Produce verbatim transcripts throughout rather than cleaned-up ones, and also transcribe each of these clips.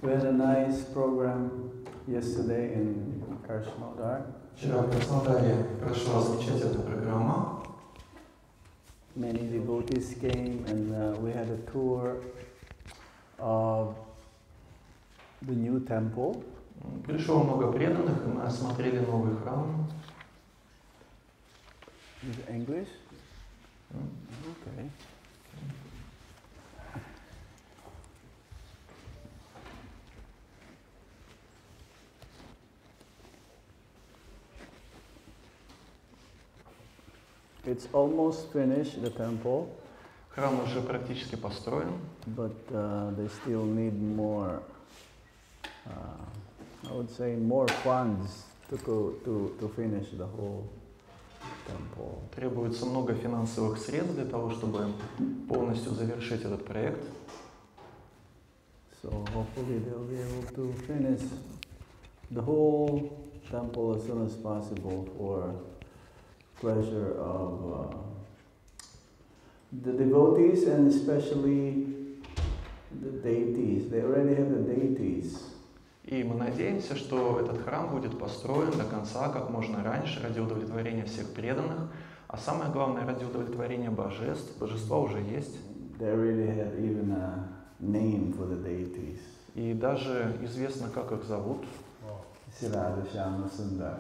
We had a nice program yesterday in Krasnodar. Вчера в Краснодаре прошла замечательная программа. Many devotees came and uh, we had a tour of the new temple. Пришло много преданных, и мы осмотрели новый храм. Is it English? Mm. Okay. It's almost finished, the temple. Храм уже практически построен. But uh, they still need more, uh, I would say, more funds to go to, to finish the whole temple. Требуется много финансовых средств для того, чтобы полностью завершить этот проект. So hopefully they'll be able to finish the whole temple as soon as possible for pleasure of uh, the devotees and especially the deities. They already have the deities. И мы надеемся, что этот храм будет построен до конца, как можно раньше, ради удовлетворения всех преданных, а самое главное, ради удовлетворения божеств. Божества уже есть. They already have even a name for the deities. И даже известно, как их зовут. Radha Shyama Sundar.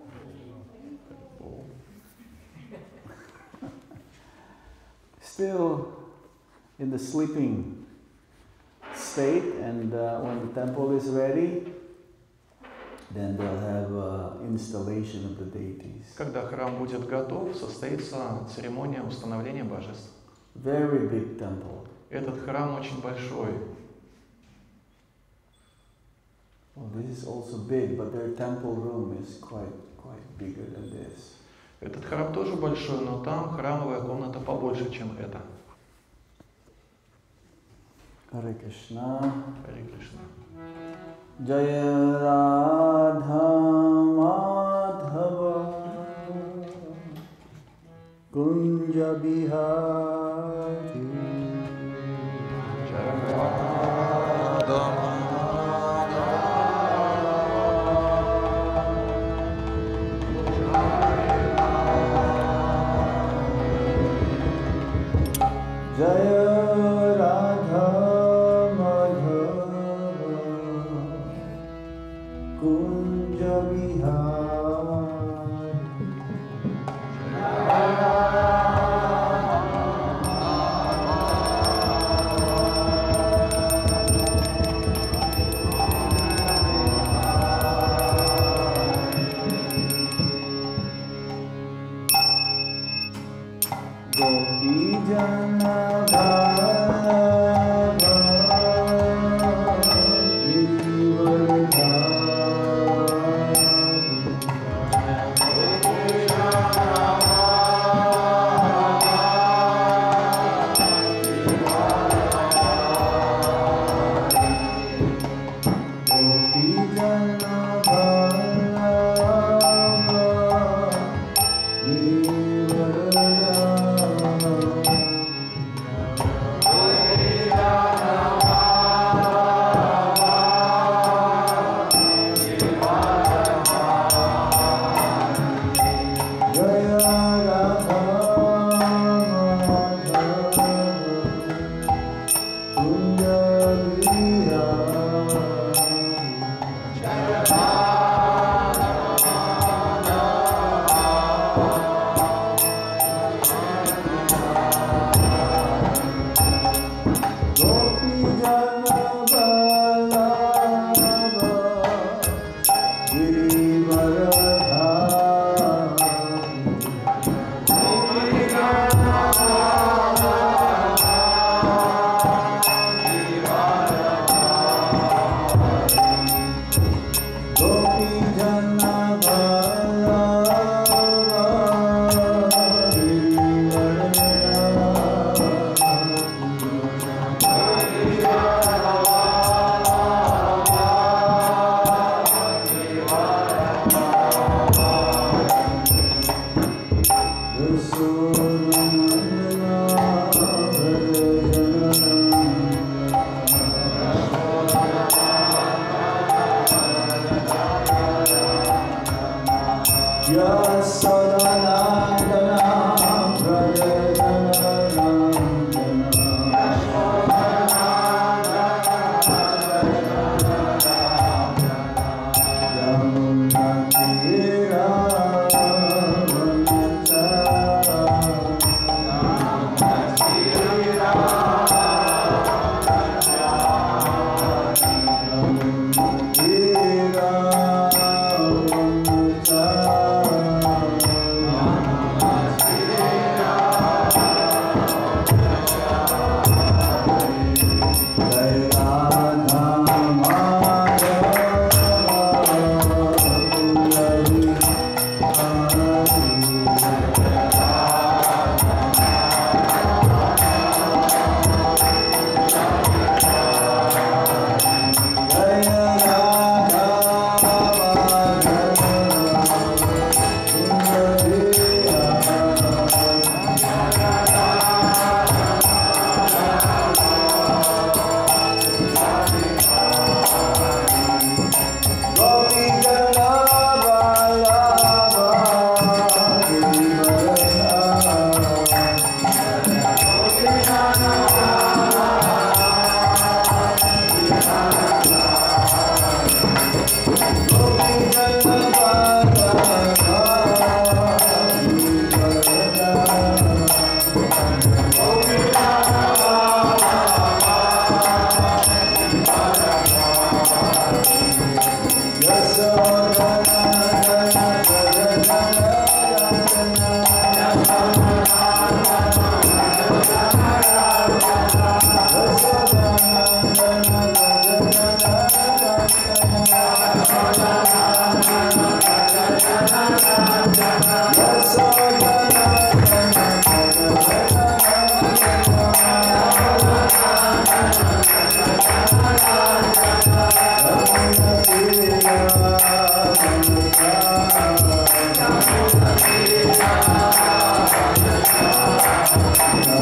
Still in the sleeping state, and uh, when the temple is ready, then they'll have uh, installation of the deities. Когда храм будет готов, состоится церемония установления божеств. Very big temple. Этот храм очень большой. Well, this is also big, but their temple room is quite quite bigger than this. Этот храм тоже большой, но там храмовая комната побольше, чем эта. Hare Krishna. Харе Кришна. Jaya Radha Madhava Kunja Bihari. Jaya Radha Jaya Radha Madhava Kunja Bihari. Gopi Jana Hare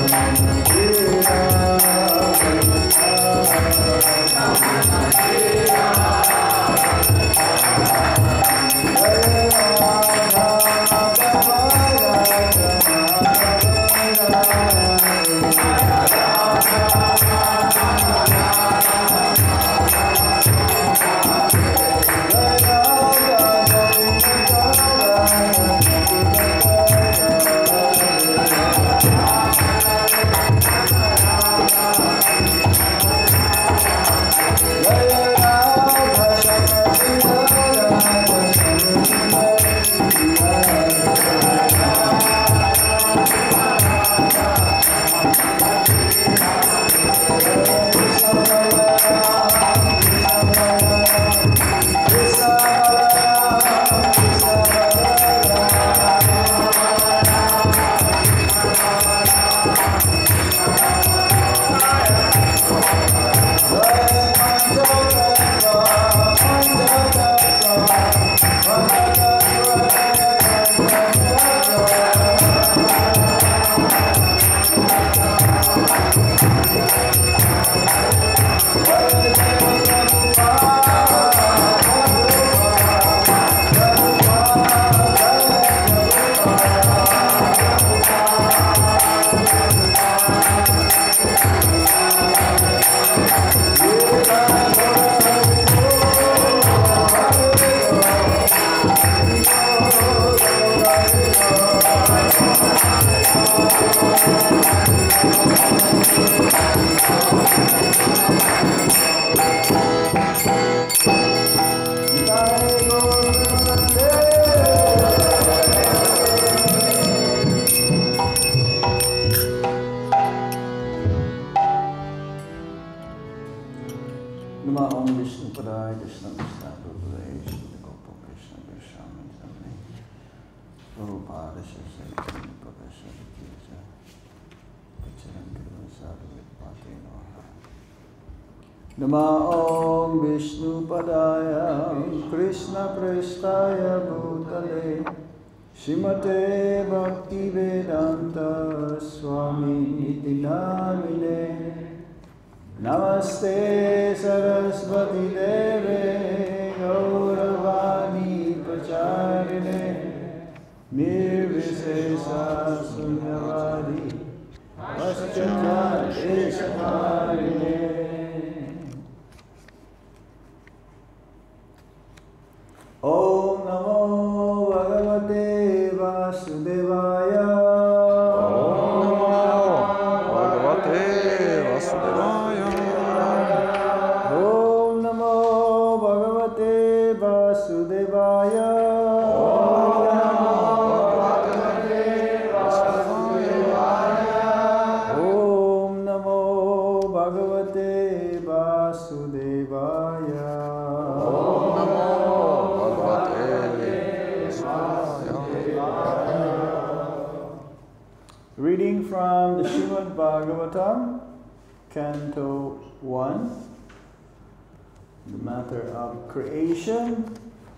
Namo Vishnu Padaya Krishna Prestaya Bhutale Srimate Bhakti Vedanta Swami Niti Namine Namaste Saraswati Deve Gauravani Pracharine Nirvisesa Sunyavadi Paschatya Deshakarine. Om Namo Bhagavate Vasudevaya. Om Namo Bhagavate Vasudevaya. Om Namo Bhagavate Vasudevaya. Om Namo Bhagavate Vasudevaya. Om Namo Reading from the Srimad Bhagavatam, Canto one, the matter of creation,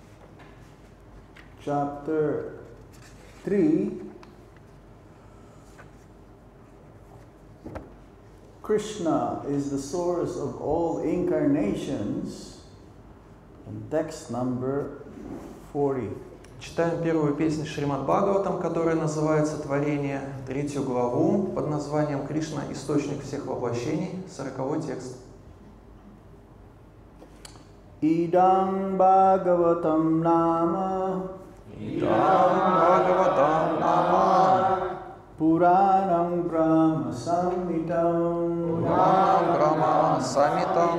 Chapter three, Krishna is the source of all incarnations, and text number forty. Читаем первую песню Шримад Бхагаватам, которая называется «Творение», третью главу под названием «Кришна – источник всех воплощений», сороковой текст. Идам Бхагаватам Нама Идам Бхагаватам Нама Пуранам Брахма Самхитам Пуранам Брахма Самхитам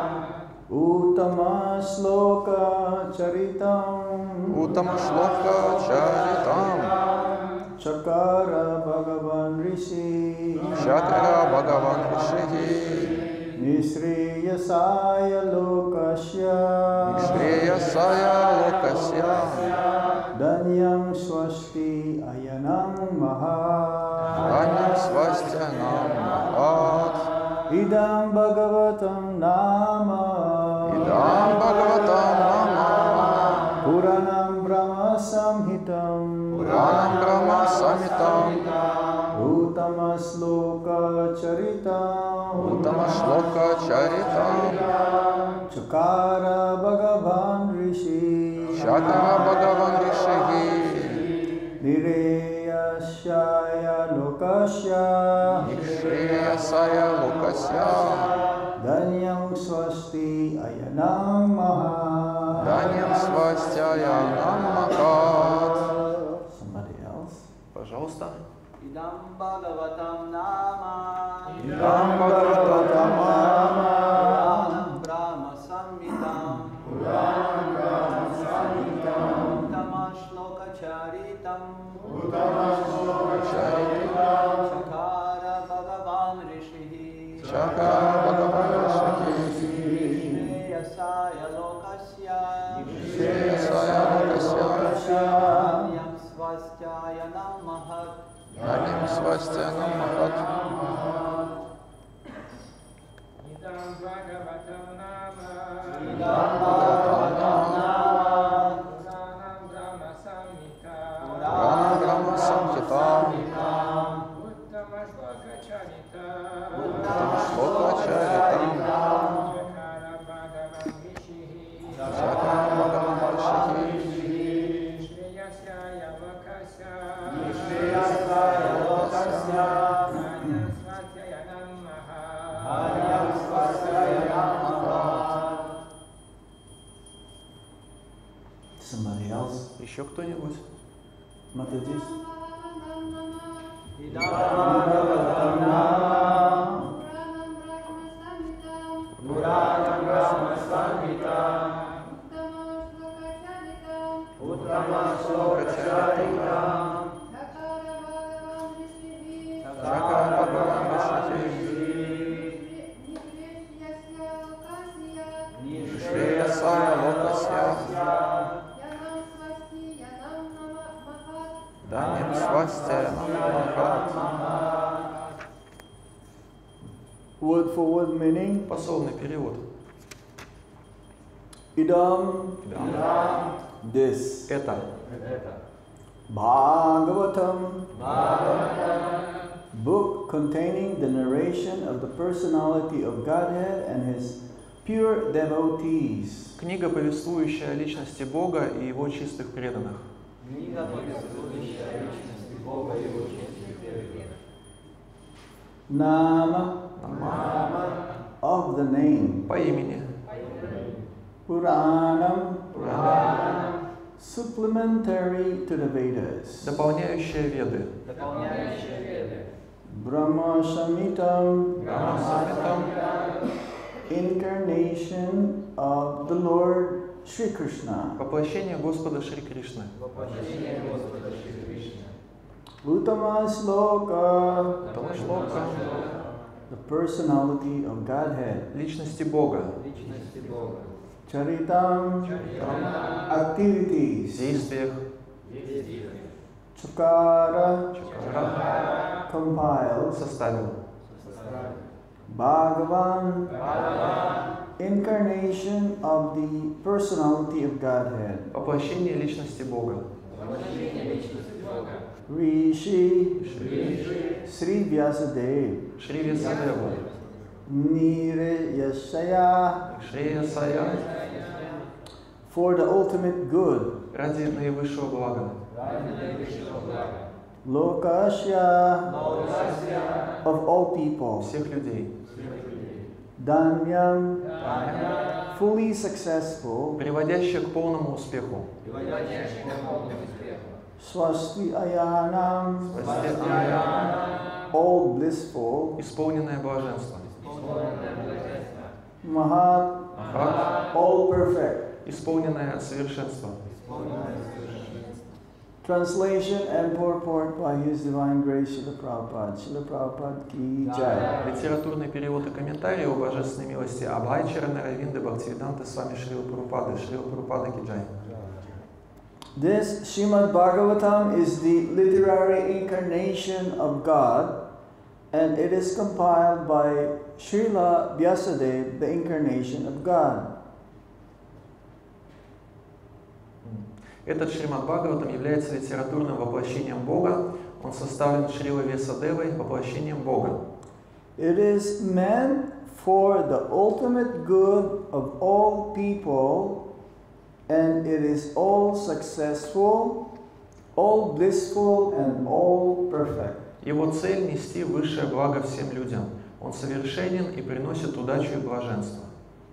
Uttama Shloka Charitam Uttama Shloka Charitam Chakara Bhagavan Rishi Chakara Bhagavan Rishi Nishriyasaya Lokasya Nishriyasaya Lokasya Danyam Swasti Ayanam Mahat Danyam Swastyanam Mahat Idam Bhagavatam Nama Idam Bhagavatam Nama Puranam Brahma Samhitam Puranam Brahma Samhitam Uttama Shloka Shloka Charitam Uttama Shloka Charitam Chakara Bhagavan Rishi Shakara Bhagavan Rishihi Nireyashaya Lokasya Niksheyasaya Lokasya Danyam Swasti Ayanam Maha Danyam Swastya Namakat. Somebody else? Пожалуйста. Idam Bhagavatam Nama Idam Bhagavatam Nama Puranam Brahma Samhitam Puranam Brahma Samhitam Uttama Shloka Charitam Uttama Shloka Charitam Chakara Bhagavan Rishihi Chakara Bhagavan Rishihi Shreyasaya Lokasya Shreyasaya Lokasya Danyam Svastyaya Namahat Danyam Swastya Namakat. Idam Bhagavatam Nama Idam Bhagavatam Nama Puranam Brahma Samhitam Puranam Brahma Samhitam Uttama Shloka Charitam Uttama Shloka Charitam Chakara Bhagavan Rishihi Chakara Bhagavan Rishihi Shreyasaya Lokasya Shreyasaya Lokasya Danyam Svastyaya Namaha Danyam Svastyaya Namaha. Somebody else? Еще кто-нибудь? Mataji? Idam Bhagavatam Nama Puranam Brahma Samhitam Uttama Shloka Charitam Chakara Bhagavan Rishihi Shreyasaya Lokasya Danyam Swastya Namakat. Word for word meaning. Пословный перевод. Idam, Да. this. Это Bhagavatam, book containing the narration of the personality of Godhead and His pure devotees. книга, повествующая о личности Бога и Его чистых преданных. Книга, повествующая о личности Бога и Его чистых преданных. Nama, Нама. of the name. По имени. Puranam, Пурана. supplementary to the Vedas. Дополняющая Веды. Дополняющая Веды. Brahma Samhitam, Брахма-самхитам. incarnation of the Lord Shri Krishna. Воплощение Господа Шри Кришны. Воплощение Господа Шри Кришны. Uttama Sloka, Уттама Шлока. the personality of Godhead. Личности Бога. Личности Бога. Charitam, activities. Действиях. Действия. Chakara, Чакара. compiled. Составил. Bhagavan, incarnation of the personality of Godhead. Воплощение личности Бога. Воплощение личности Бога. Rishi, Шри. Sri Vyasadeva, Шри Весадева. Nireyasaya, Шри Сая. for the ultimate good. Ради наивысшего блага. Lokasya, of all people. Всех людей. Danyam, fully successful. Приводящая к полному успеху. Swasti ayanam, Спасти. all blissful. Исполненное блаженство. Mahat, Махат. all perfect. Исполненное совершенство. Translation and purport by His Divine Grace Srila Prabhupada. Srila Prabhupada ki jai. Литературный перевод и комментарий о божественной милости Абхайчарана Равинды Бхактивиданта Свами Шрила Прабхупады. Шрила Прабхупада ки джай. This Srimad Bhagavatam is the literary incarnation of God, and it is compiled by Srila Vyasadeva, the incarnation of God. Этот Шримад Бхагаватам является литературным воплощением Бога. Он составлен Шрилой Весадевой, воплощением Бога. It is meant for the ultimate good of all people, and it is all successful, all blissful, and all perfect. Его цель — нести высшее благо всем людям. Он совершенен и приносит удачу и блаженство.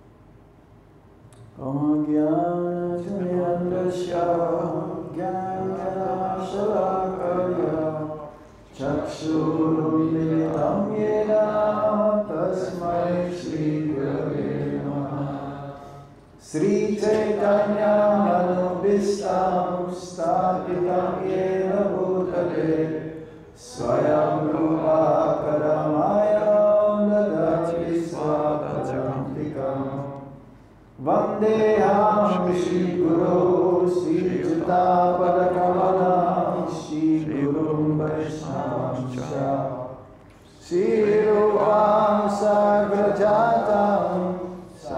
Sri Chaitanya Manubhistam Sthapitam Yena Bhutale Swayam Rupa Karamayam Dadati Svadantikam Vandeham Shri Guru Sri Juta Padakamanam Shri Gurum Vaishnavamsha Shri Rupam Sagrajatam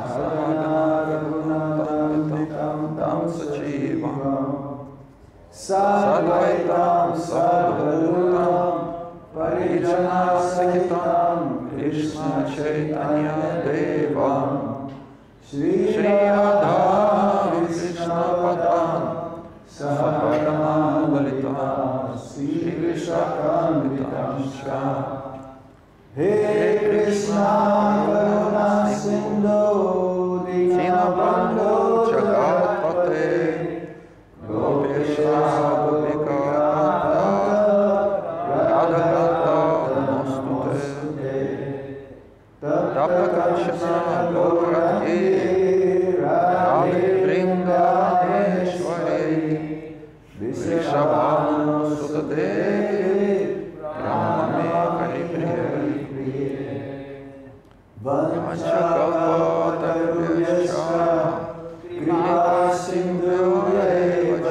Sadvaitam Sadvadutam Parijana Sahitam Krishna Chaitanya Devam Shri Radha Krishna Padam Sahagana Lalita Shri Vishakam Shah He Krishna Karuna Sindhu Dinabandhu Jagatpate Gopesha Gopika Radhakanta Namostute Taptakanchana Gaurati Radhe Vrindaneshwari Vishabhanu Sutadevi Brahmame Karipriya Vanchakalpatarvyascha Kripa Sindhu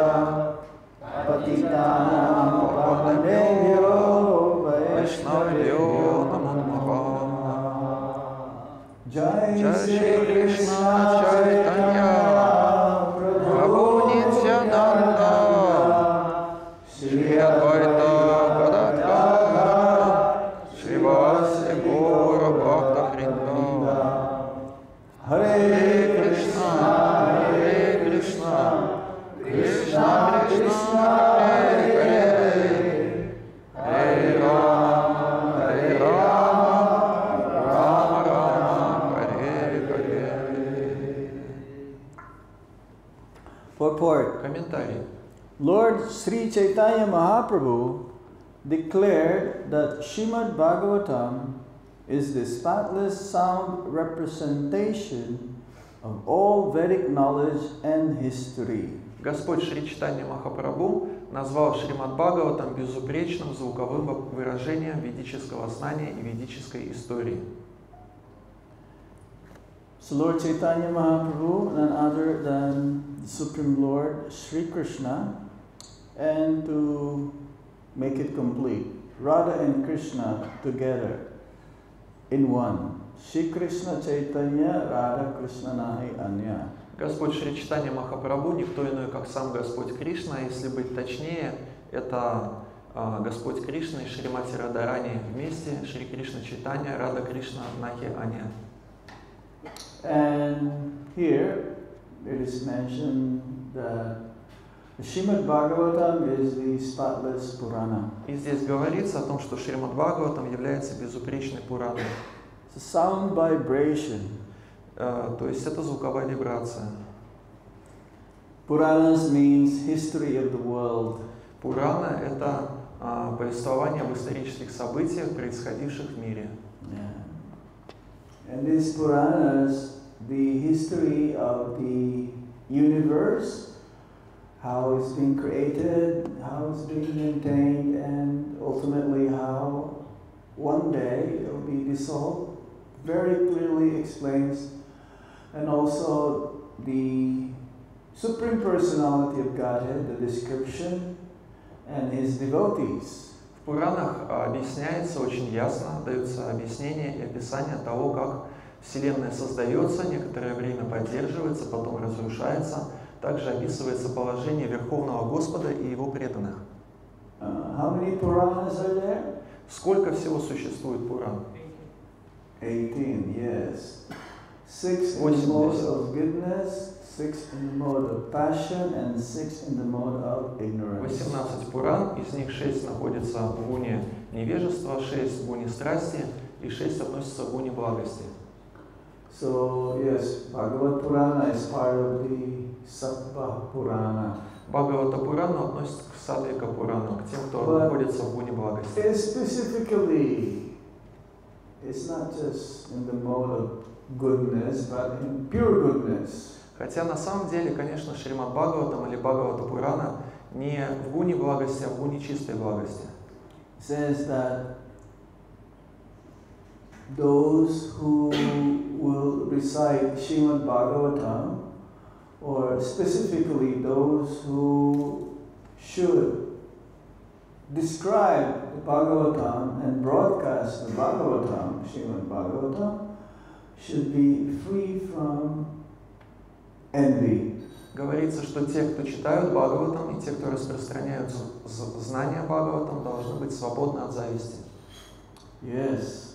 Patitanam Pavanebhyo Vaishnavyo Namo Namaha Jai Shri Krishna Chaitanya Prabhu Nityananda Shri Advaita Gadadhara Srivasi Gaura Bhakta Vrinda Hare Krishna Hare Krishna Krishna Krishna Hare Hare Hare Rama Hare Rama Rama Rama Hare Hare. Purport. Комментарий. Lord Sri Chaitanya Mahaprabhu declared that Srimad Bhagavatam is the spotless sound representation of all Vedic knowledge and history. Господь Шри Чайтанья Махапрабху назвал Шримад Бхагаватам безупречным звуковым выражением ведического знания и ведической истории. So Lord Chaitanya Mahaprabhu, none other than the Supreme Lord Sri Krishna, and to make it complete, Radha and Krishna together in one. Shri Krishna Chaitanya Radha Krishna Nahi Anya. Господь Шри Чайтанья Махапрабху никто иной, как сам Господь Кришна. Если быть точнее, это uh, Господь Кришна и Шримати Радхарани вместе, Шри Кришна Чайтанья, Рада Кришна Нахи Аня. And here it is mentioned that the Srimad Bhagavatam is the spotless Purana. И здесь говорится о том, что Шримад Бхагаватам является безупречной Пураной. It's a sound vibration. Uh, то есть это звуковая вибрация. Puranas means history of the world. Пурана — это uh, повествование об исторических событиях, происходивших в мире. Yeah. And these Puranas, the history of the universe, how it's being created, how it's being maintained, and ultimately how one day it will be dissolved, very clearly explains. And also the Supreme Personality of Godhead, the description, and His devotees. В Пуранах объясняется очень ясно, даются объяснения и описание того, как Вселенная создается, некоторое время поддерживается, потом разрушается. Также описывается положение Верховного Господа и Его преданных. Uh, how many Puranas are there? Сколько всего существует Пуран? eighteen, yes. Six in the mode of goodness, six in the mode of passion, and six in the mode of ignorance. восемнадцать Пуран, из них шесть находится в гуне невежества, шесть в гуне страсти и шесть относятся к гуне благости. So, yes, Bhagavad Purana is part of the Sattva Purana. Бхагавата Пурана относится к Сатвика Пурану, к тем, кто But находится в гуне благости. specifically, it's not just in the mode of goodness, but in pure goodness. Хотя на самом деле, конечно, Шримад Бхагаватам или Бхагавата Пурана не в гуне благости, а в гуне чистой благости. It says that those who will recite Srimad Bhagavatam, or specifically those who should describe the Bhagavatam and broadcast the Bhagavatam, Srimad Bhagavatam, should be free from envy. Говорится, что те, кто читают Бхагаватам, и те, кто распространяют знания Бхагаватам, должны быть свободны от зависти. Yes.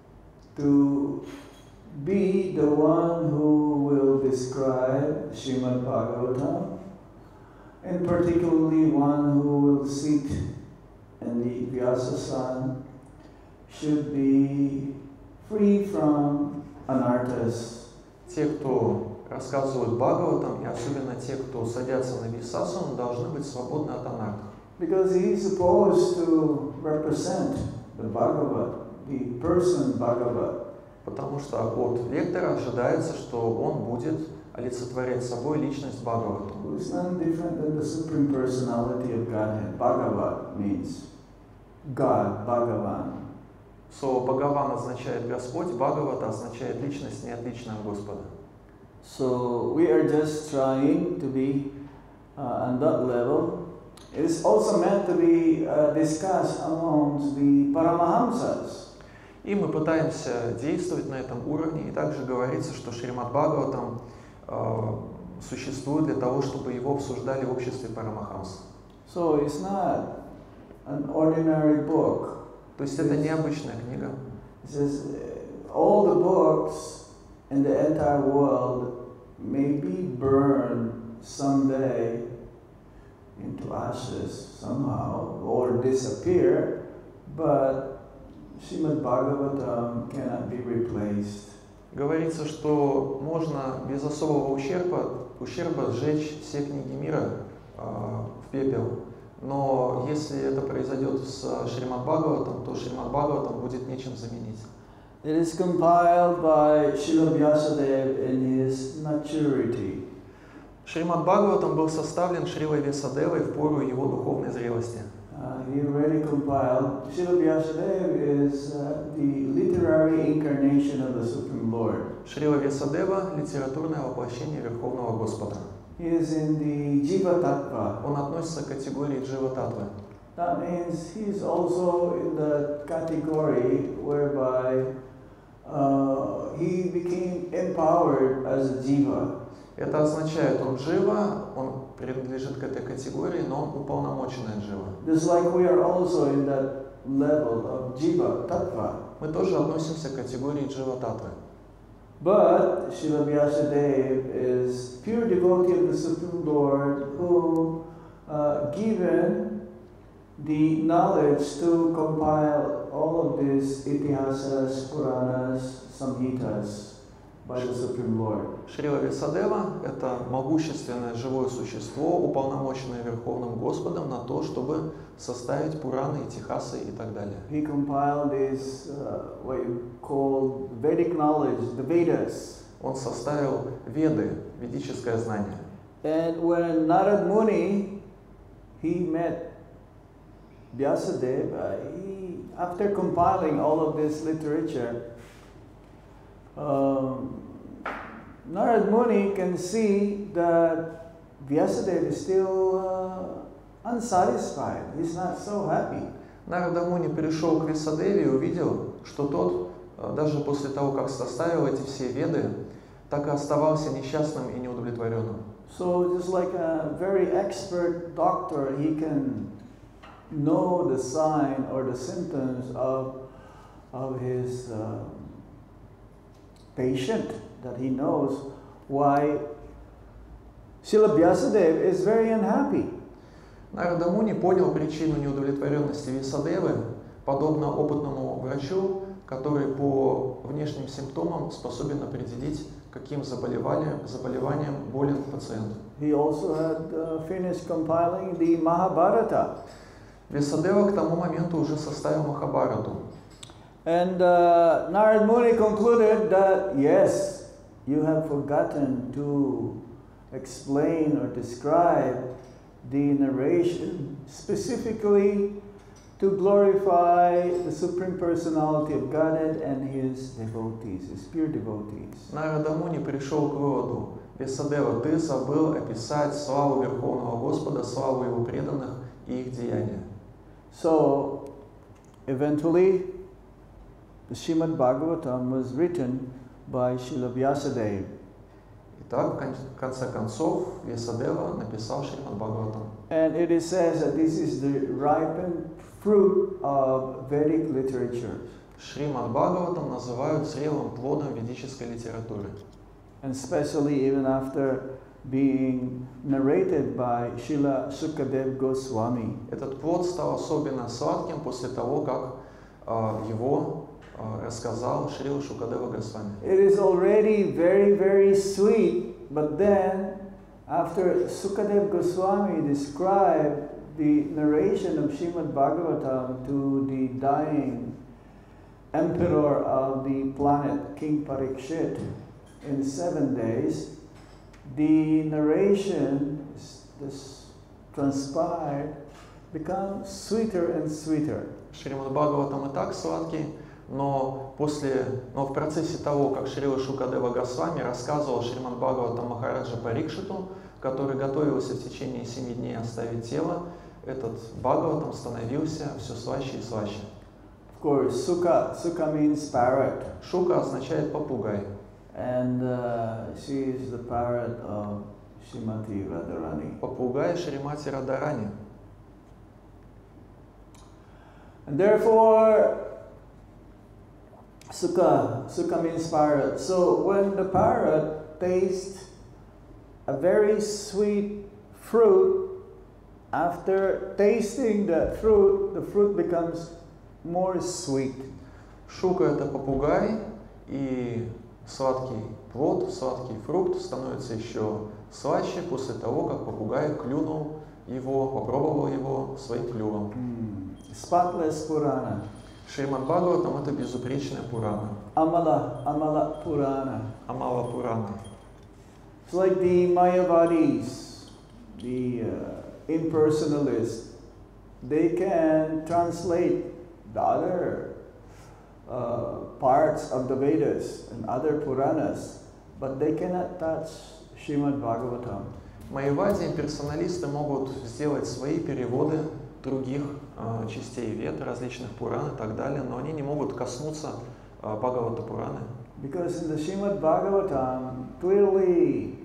To be the one who will describe Srimad Bhagavatam, and particularly one who will sit in the Vyasa-san, should be free from anarthas. Те, кто рассказывают Бхагаватам, и особенно те, кто садятся на Висасану, должны быть свободны от анархов. Because he is supposed to represent the Bhagavat, the person Bhagavat. Потому что от лектора ожидается, что он будет олицетворять собой личность Бхагавата. Who is none different than the Supreme Personality of Godhead. Bhagavat means God, Bhagavan. Слово Бхагаван означает Господь, Бхагавата означает личность, не отличная от Господа. So we are just trying to be uh, on that level. It is also meant to be uh, discussed amongst the Paramahamsas. И мы пытаемся действовать на этом уровне, и также говорится, что Шримад Бхагаватам э, существует для того, чтобы его обсуждали в обществе Парамахамс. So it's not an ordinary book. То есть это необычная книга. It says all the books in the entire world may be burned someday into ashes somehow or disappear, but Srimad Bhagavatam cannot be replaced. Говорится, что можно без особого ущерба, ущерба сжечь все книги мира э, в пепел. Но если это произойдет с Шримад Бхагаватам, то Шримад Бхагаватам будет нечем заменить. It is compiled by Srila Vyasadeva in his maturity. Шримад Бхагаватам был составлен Шрилой Вьясадевой в пору его духовной зрелости. Uh, he already compiled. Srila Vyasadeva is uh, the literary incarnation of the Supreme Lord. Шрила Вьясадева – литературное воплощение Верховного Господа. He is in the Jiva Tattva. Он относится к категории Джива-татвы. That means he is also in the category whereby uh, he became empowered as a Jiva. Это означает, он Джива, он принадлежит к этой категории, но он уполномоченный Джива. Just like we are also in that level of Jiva Tattva. Мы тоже относимся к категории Джива-татвы. But Srila Vyasadeva is pure devotee of the Supreme Lord who, uh, given the knowledge to compile all of these itihasas, Puranas, Samhitas by the Supreme Lord. Шрила Вьясадева – это могущественное живое существо, уполномоченное Верховным Господом на то, чтобы составить Пураны, Итихасы и так далее. He compiled this, uh, what you call Vedic knowledge, the Vedas. Он составил Веды, ведическое знание. And when Narad Muni, he met Vyasadeva, he, after compiling all of this literature, um, Narad Muni can see that Vyasadeva is still uh, unsatisfied. He's not so happy. Нарада Муни пришел к Вьясадеве и увидел, что тот, даже после того, как составил эти все Веды, так и оставался несчастным и неудовлетворенным. So just like a very expert doctor, he can know the sign or the symptoms of, of his um, patient, that he knows why Srila Vyasadeva is very unhappy. Нарада Муни понял причину неудовлетворенности Вьясадевы, подобно опытному врачу, который по внешним симптомам способен определить, каким заболеванием, заболеванием болен пациент. He also had uh, finished compiling the Mahabharata. Вьясадева к тому моменту уже составил Махабхарату. And uh, Narad Muni concluded that, yes, you have forgotten to explain or describe the narration specifically to glorify the Supreme Personality of Godhead and His devotees, His pure devotees. Нарада Муни пришел к выводу: Вьясадева, ты забыл описать славу Верховного Господа, славу Его преданных и их деяния. So, eventually, the Srimad Bhagavatam was written by Srila Vyasadeva. Итак, в конце концов, Вьясадева написал Шримад Бхагаватам. And it is said that this is the ripened fruit of Vedic literature. Шримад Бхагаватам называют зрелым плодом ведической литературы. And especially even after being narrated by Srila Sukadeva Goswami. Этот плод стал особенно сладким после того, как uh, его uh, рассказал Шрила Шукадева Госвами. It is already very, very sweet, but then after Sukadeva Goswami described the narration of Srimad Bhagavatam to the dying emperor of the planet, King Parikshit, in seven days, the narration, this transpired, becomes sweeter and sweeter. Шримад Бхагаватам и так сладкий, но после, но в процессе того, как Шрила Шукадева Госвами рассказывал Шримад Бхагаватам Махараджа Парикшиту, который готовился в течение семи дней оставить тело, этот Бхагаватам становился все слаще и слаще. Of course, Sukha, Sukha means parrot. Шука означает попугай. And uh, she is the parrot of Srimati Radharani. Попугай Шримати Радарани. And therefore, Sukha, Sukha means parrot. So when the parrot tastes a very sweet fruit, after tasting the fruit, the fruit becomes more sweet. Шука — это попугай, и сладкий плод, сладкий фрукт становится еще слаще после того, как попугай клюнул его, попробовал его своим клювом. Mm. Spotless Purana. Шримад Бхагаватам — это безупречная Пурана. Amala, Amala Purana. Амала Пурана. It's like the Mayavadis, the uh, impersonalists. They can translate the other uh, parts of the Vedas and other Puranas, but they cannot touch Srimad Bhagavatam. Майявади имперсоналисты могут сделать свои переводы других э, частей Вед, различных Пуран и так далее, но они не могут коснуться э, Бхагавата Пураны. Because in the Srimad Bhagavatam clearly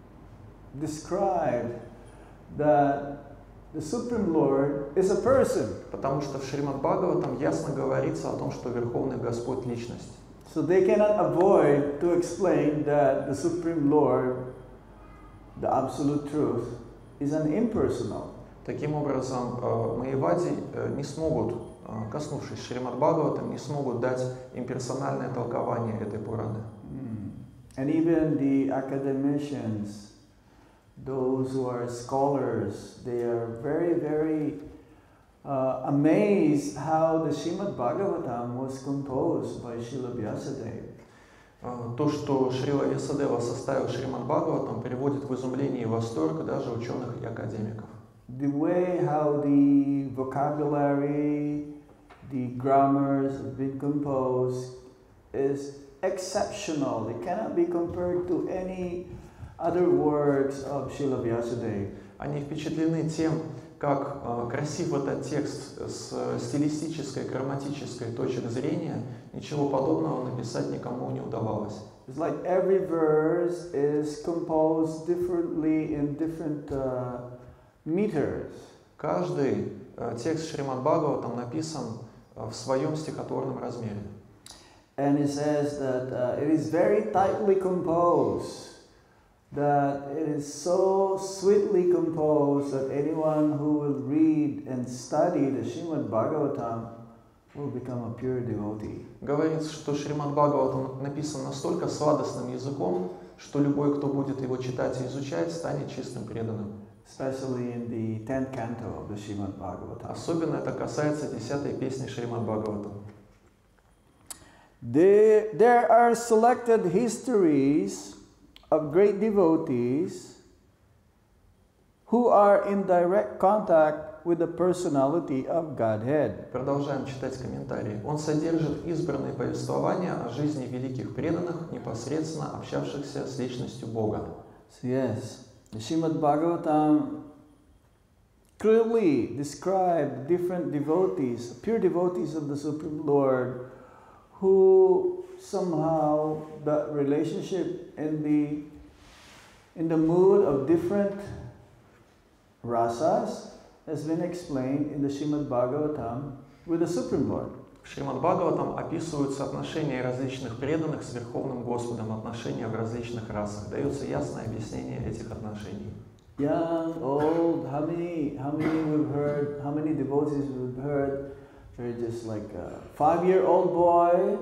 described that the Supreme Lord is a person. Потому что в Шримад Бхагаватам ясно говорится о том, что Верховный Господь — личность. So they cannot avoid to explain that the Supreme Lord, the absolute truth, is an impersonal. Таким образом, э, Майявади э, не смогут, э, коснувшись Шримад Бхагаватам, не смогут дать имперсональное толкование этой Пураны. Mm. And even the academicians, those who are scholars, they are very, very uh, amazed how the Srimad Bhagavatam was composed by Srila Vyasadeva. Э, То, что Шрила Вьясадева составил Шримад Бхагаватам, приводит в изумление и восторг даже ученых и академиков. The way how the vocabulary, the grammars have been composed is exceptional. It cannot be compared to any other works of Srila Vyasadeva. Они впечатлены тем, как э, красив этот текст с стилистической, грамматической точек зрения. Ничего подобного написать никому не удавалось. It's like every verse is composed differently in different uh, meters. Каждый э, текст Шримад Бхагаватам написан э, в своем стихотворном размере. And it says that uh, it is very tightly composed, that it is so sweetly composed that anyone who will read and study the Srimad Bhagavatam will become a pure devotee. Говорится, что Шримад Бхагаватам написан настолько сладостным языком, что любой, кто будет его читать и изучать, станет чистым преданным. Especially in the tenth canto of the Srimad Bhagavatam. Особенно это касается десятой песни Шримад Бхагаватам. There, there are selected histories of great devotees who are in direct contact with the personality of Godhead. Продолжаем читать комментарии. Он содержит избранные повествования о жизни великих преданных, непосредственно общавшихся с личностью Бога. So yes, the Srimad Bhagavatam clearly describes different devotees, pure devotees of the Supreme Lord, who somehow the relationship in the in the mood of different rasas has been explained in the Srimad Bhagavatam with the Supreme Lord. В Шримад Бхагаватам описываются отношения различных преданных с Верховным Господом, отношения в различных расах. Дается ясное объяснение этих отношений. Young, old, how many, how many we've heard, how many devotees we've heard, they're just like a five-year-old boy,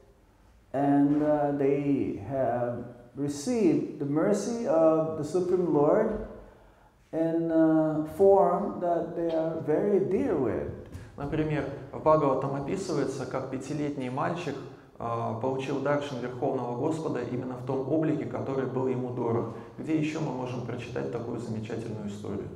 and uh, they have received the mercy of the Supreme Lord in a form that they are very dear with. Например, в Бхагаватам описывается, как пятилетний мальчик э, получил даршан Верховного Господа именно в том облике, который был ему дорог. Где еще мы можем прочитать такую замечательную историю?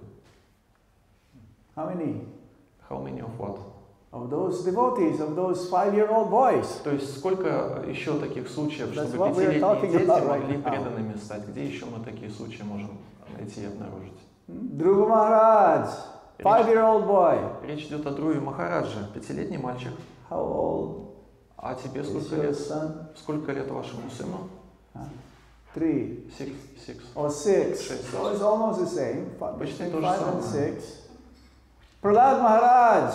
How many? How many of what? Of those devotees, of those five-year-old boys. То есть сколько еще таких случаев, That's чтобы what we are пятилетние talking дети about могли right now. преданными стать? Где еще мы такие случаи можем найти и обнаружить? Dhruva Maharaj, five-year-old boy. Речь идет о Друве Махараджа, пятилетний мальчик. How old А тебе is сколько your лет? son? Сколько лет вашему сыну? Three Six. Six. or six. Six. So it's almost the same. Five, Почти between то же five and самое. six. Prahlad Maharaj,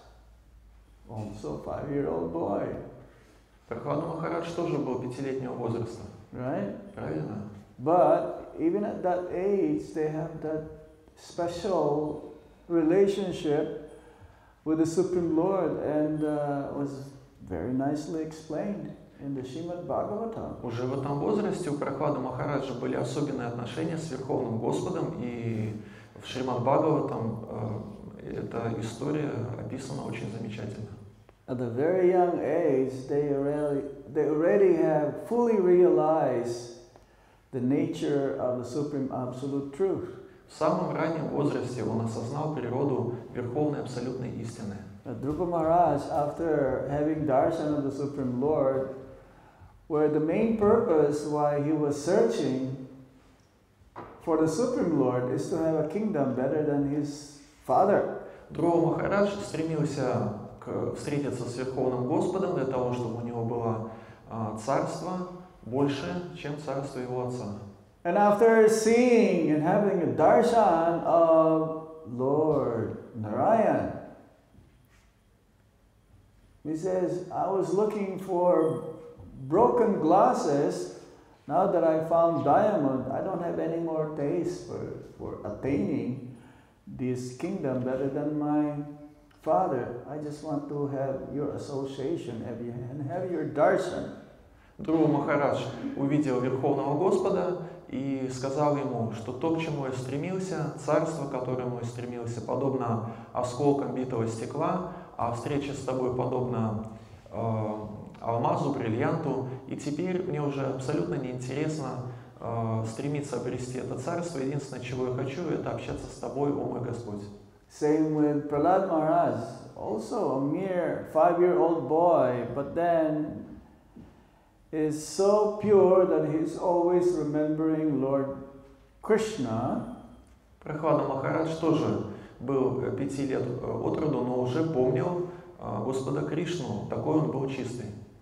also five-year-old boy, Прохлада Махарадж тоже был пятилетнего возраста. right? Правильно? But even at that age, they have that special relationship with the Supreme Lord, and uh, was very nicely explained in the Srimad Bhagavatam. Уже в этом возрасте у Прохлады Махараджа были особенные отношения с Верховным Господом, и в Шримад Бхагаватам э, эта история описана очень замечательно. At a very young age, they already, they already have fully realized the nature of the Supreme Absolute Truth. В самом раннем возрасте он осознал природу Верховной Абсолютной Истины. Dhruva Maharaj, after having darshan of the Supreme Lord, where the main purpose why he was searching for the Supreme Lord is to have a kingdom better than his father. Друва Махарадж стремился к, встретиться с Верховным Господом для того, чтобы у него было а, царство больше, чем царство его отца. And after seeing and having a darshan of Lord Narayan, he says, I was looking for broken glasses. Now that I found diamond, I don't have any more taste for, for attaining this kingdom better than my father. I just want to have your association have you, and have your darshan. Друва Махарадж увидел Верховного Господа и сказал ему, что то, к чему я стремился, царство, к которому я стремился, подобно осколкам битого стекла, а встреча с тобой подобна э, алмазу, бриллианту, и теперь мне уже абсолютно неинтересно э, стремиться обрести это царство. Единственное, чего я хочу, это общаться с тобой, о мой Господь. Same with Prahlad Maharaj, also a mere five-year-old boy, but then is so pure that he's always remembering Lord Krishna. Прохлада Махарадж тоже был пяти лет от роду, но уже помнил Господа Кришну, такой он был чистый.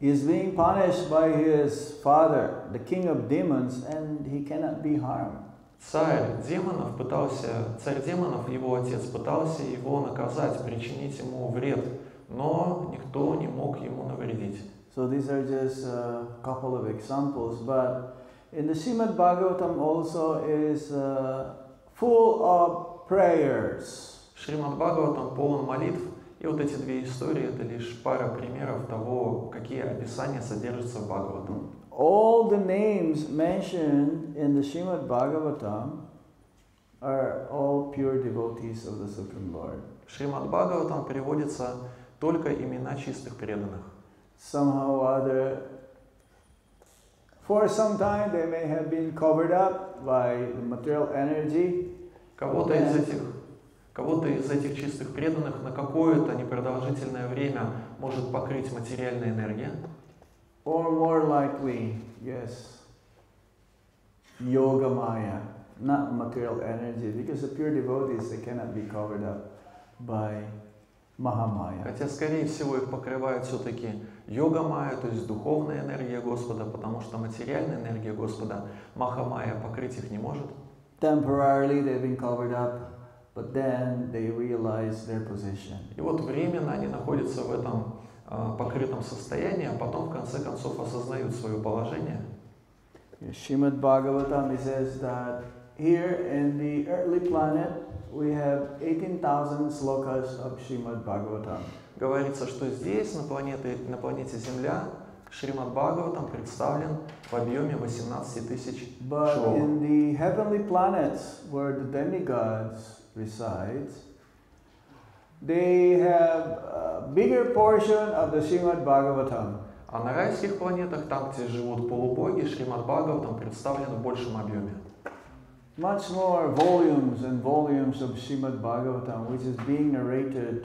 is being punished by his father, the king of demons, and he cannot be harmed. Царь демонов пытался, царь демонов, его отец пытался его наказать, причинить ему вред, но никто не мог ему навредить. So these are just a couple of examples, but in the Srimad Bhagavatam also is uh, full of prayers. Шримад Бхагаватам полон молитв, и вот эти две истории — это лишь пара примеров того, какие описания содержатся в Бхагаватам. All the names mentioned in the Srimad Bhagavatam are all pure devotees of the Supreme Lord. Шримад Бхагаватам переводится только имена чистых преданных. Somehow or other, for some time they may have been covered up by the material energy. Кого-то из этих, кого-то из этих чистых преданных на какое-то непродолжительное время может покрыть материальная энергия. Or more likely, yes, yoga maya, not material energy, because the pure devotees, they cannot be covered up by Mahamaya. Хотя, скорее всего, их покрывает все-таки йога-майя, то есть духовная энергия Господа, потому что материальная энергия Господа, Маха-майя, покрыть их не может. Temporarily they've been covered up, but then they realize their position. И вот временно они находятся в этом uh, покрытом состоянии, а потом, в конце концов, осознают свое положение. Srimad Bhagavatam, it says that here in the earthly planet, we have eighteen thousand slokas of Srimad Bhagavatam. Говорится, что здесь, на планете, на планете Земля, Шримад Бхагаватам представлен в объеме восемнадцать тысяч But шлок. in the heavenly planets where the demigods reside, they have a bigger portion of the Srimad Bhagavatam. А на райских планетах, там, где живут полубоги, Шримад Бхагаватам представлен в большем объеме. Much more volumes and volumes of Srimad Bhagavatam, which is being narrated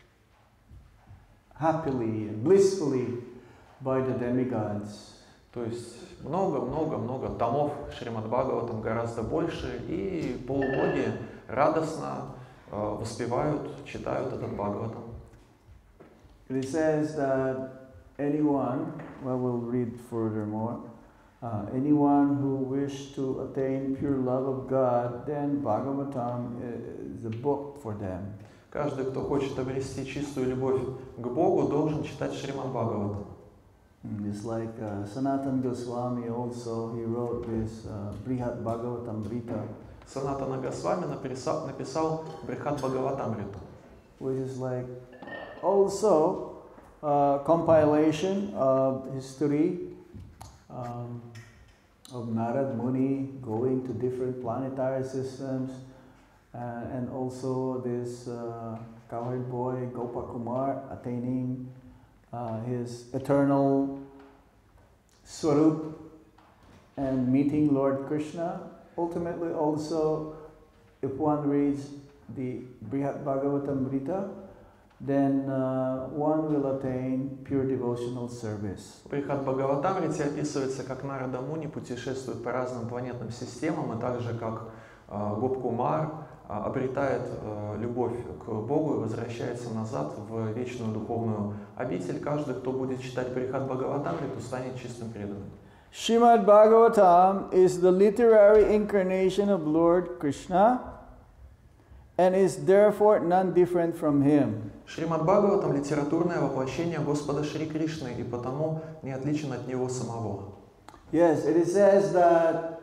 happily and blissfully by the demigods. То есть много-много-много томов Шримад Бхагаватам, гораздо больше, и полубоги радостно э, воспевают, читают этот Бхагаватам. It says that anyone, well, we'll read furthermore, uh, anyone who wishes to attain pure love of God, then Bhagavatam is a book for them. Каждый, кто хочет обрести чистую любовь к Богу, должен читать Шримад Бхагаватам. Just like uh, Sanatana Goswami also, he wrote this uh, Brihat Bhagavatamrita, Санатана Госвами написал, написал Брихат Бхагаватамриту, which is like also a compilation of history um, of Narad Muni going to different planetary systems, uh, and also this uh, cowherd boy Gopakumar attaining uh, his eternal Swarup and meeting Lord Krishna. Ultimately also, if one reads the Brihat Bhagavatamrita, then uh, one will attain pure devotional service. В Брихат Бхагаватамрите описывается, как Нарада Муни путешествует по разным планетным системам, и также как э, Гопкумар э, обретает э, любовь к Богу и возвращается назад в вечную духовную обитель. Каждый, кто будет читать Брихат Бхагаватамриту, станет чистым преданным. Srimad Bhagavatam is the literary incarnation of Lord Krishna and is therefore none different from him. Шримад Бхагаватам — литературное воплощение Господа Шри Кришны, и потому не отличен от Него самого. Yes, it says that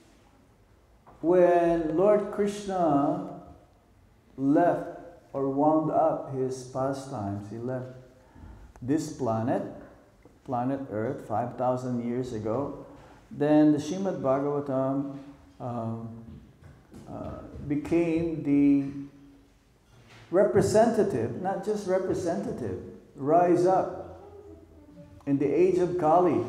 when Lord Krishna left or wound up his pastimes, he left this planet, planet Earth, five thousand years ago, then the Srimad Bhagavatam um, uh, became the representative, not just representative, rise up in the age of Kali.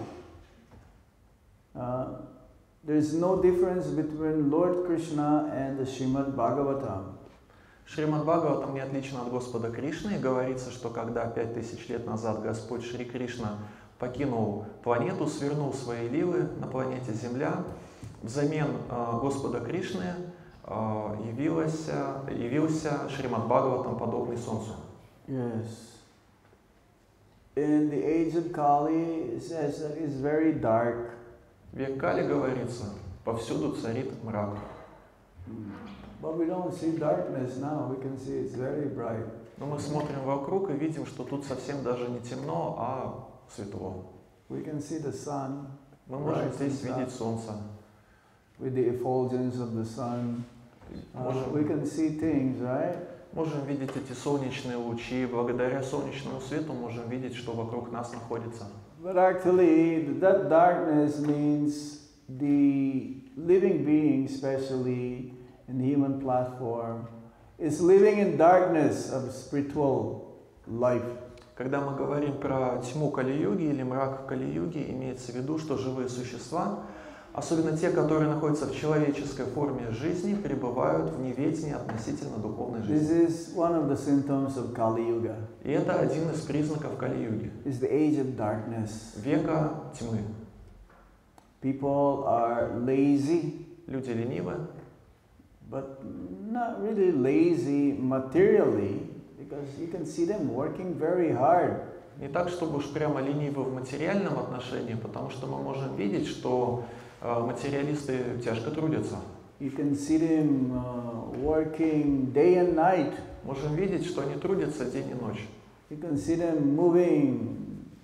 Uh, there's no difference between Lord Krishna and the Srimad Bhagavatam. Шримад Бхагаватам не отличен от Господа Кришны, и говорится, что когда пять тысяч лет назад Господь Шри Кришна покинул планету, свернул свои лилы на планете Земля, взамен э, Господа Кришны э, явился, явился Шримад Бхагаватам, подобный Солнцу. Yes. in the age of Kali, it says that it's very dark. Век Кали говорится, повсюду царит мрак. But we don't see darkness now, we can see it's very bright. Но мы смотрим вокруг и видим, что тут совсем даже не темно, а светло. We can see the sun. Мы можем здесь видеть солнце. With the effulgence of the sun, uh, Можем, we can see things, right? можем видеть эти солнечные лучи. Благодаря солнечному свету можем видеть, что вокруг нас находится. But actually, that darkness means the living being, especially in the human platform, is living in darkness of spiritual life. Когда мы говорим про тьму Кали-юги или мрак Кали-юги, имеется в виду, что живые существа, особенно те, которые находятся в человеческой форме жизни, пребывают в неведении относительно духовной This жизни. is one of the symptoms of Kali Yuga. И это один из признаков Кали-юги. It's the age of darkness. Века тьмы. People are lazy, Люди ленивы, but not really lazy materially, because you can see them working very hard. не так, чтобы уж прямо ленивы в материальном отношении, потому что мы можем видеть, что э, материалисты тяжко трудятся. You can see them uh, working day and night. Можем видеть, что они трудятся день и ночь. You can see them moving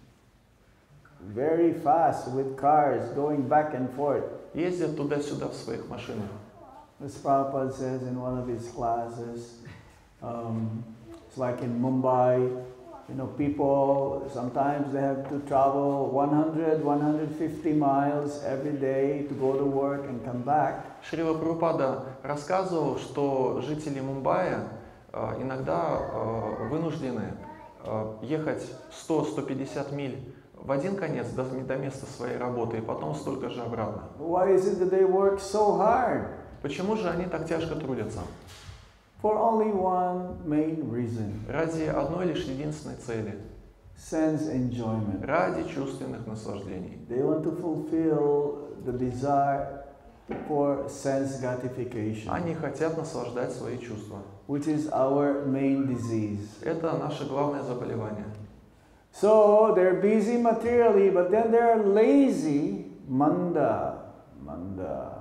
very fast with cars going back and forth. Ездят туда-сюда в своих машинах. As Prabhupada says in one of his classes, um, it's like in Mumbai, you know, people, sometimes they have to travel one hundred, one hundred fifty miles every day to go to work and come back. Шрила Прабхупада рассказывал, что жители Мумбаи э, иногда э, вынуждены э, ехать сто — сто пятьдесят миль в один конец до, до места своей работы и потом столько же обратно. Why is it that they work so hard? Почему же они так тяжко трудятся? For only one main reason. Ради одной лишь единственной цели. Sense enjoyment. Ради чувственных наслаждений. They want to fulfill the desire for sense gratification, Они хотят наслаждать свои чувства. which is our main disease. Это наше главное заболевание. So they're busy materially, but then they're lazy. Manda, manda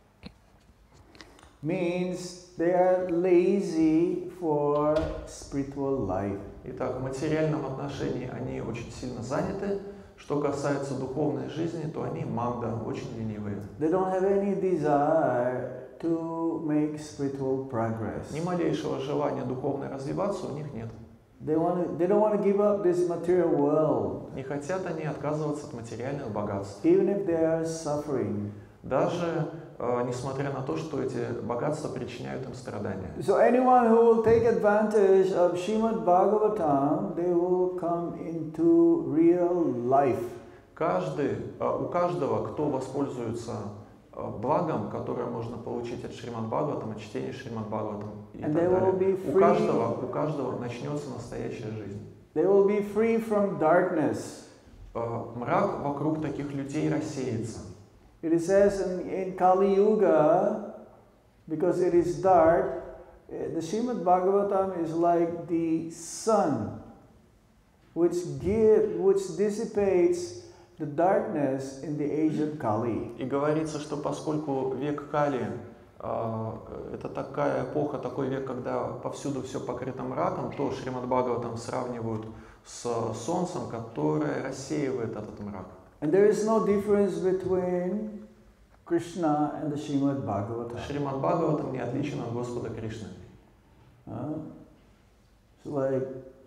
means they are lazy for spiritual life. Итак, в материальном отношении они очень сильно заняты. Что касается духовной жизни, то они манда, очень ленивые. They don't have any desire to make spiritual progress. Ни малейшего желания духовно развиваться у них нет. They want to, they don't want to give up this material world, Не хотят они отказываться от материальных богатств. even if they are suffering. Даже э, несмотря на то, что эти богатства причиняют им страдания. So anyone who will take advantage of Srimad Bhagavatam, they will come into real life. Каждый, э, у каждого, кто воспользуется э, благом, которое можно получить от Шримад Бхагаватам, от чтения Шримад Бхагаватам и так And they will далее, be у free. каждого, у каждого начнется настоящая жизнь. They will be free from darkness. Э, мрак вокруг таких людей рассеется. It says in, in Kali Yuga, because it is dark, eh, the Srimad Bhagavatam is like the sun, which give, which dissipates the darkness in the age of Kali. И говорится, что поскольку век Кали э, это такая эпоха, такой век, когда повсюду все покрыто мраком, то Шримад Бхагаватам сравнивают с солнцем, которое рассеивает этот мрак. And there is no difference between Krishna and the Srimad Bhagavatam. Шримад Бхагаватам не отличен от Господа Кришны. Uh, it's like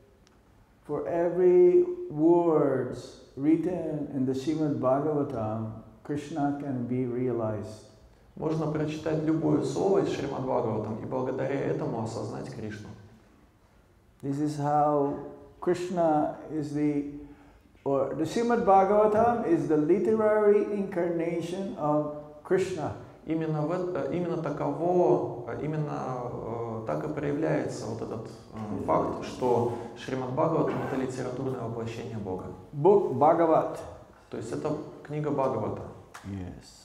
for every words written in the Srimad Bhagavatam, Krishna can be realized. Можно прочитать любое слово из Шримад Бхагаватам и благодаря этому осознать Кришну. This is how Krishna is the, or the Srimad Bhagavatam is the literary incarnation of Krishna. Именно, в это, именно таково, именно э, так и проявляется вот этот э, факт, что Шримад Бхагаватам — это литературное воплощение Бога. Book Bhagavat. То есть это книга Бхагавата. Yes.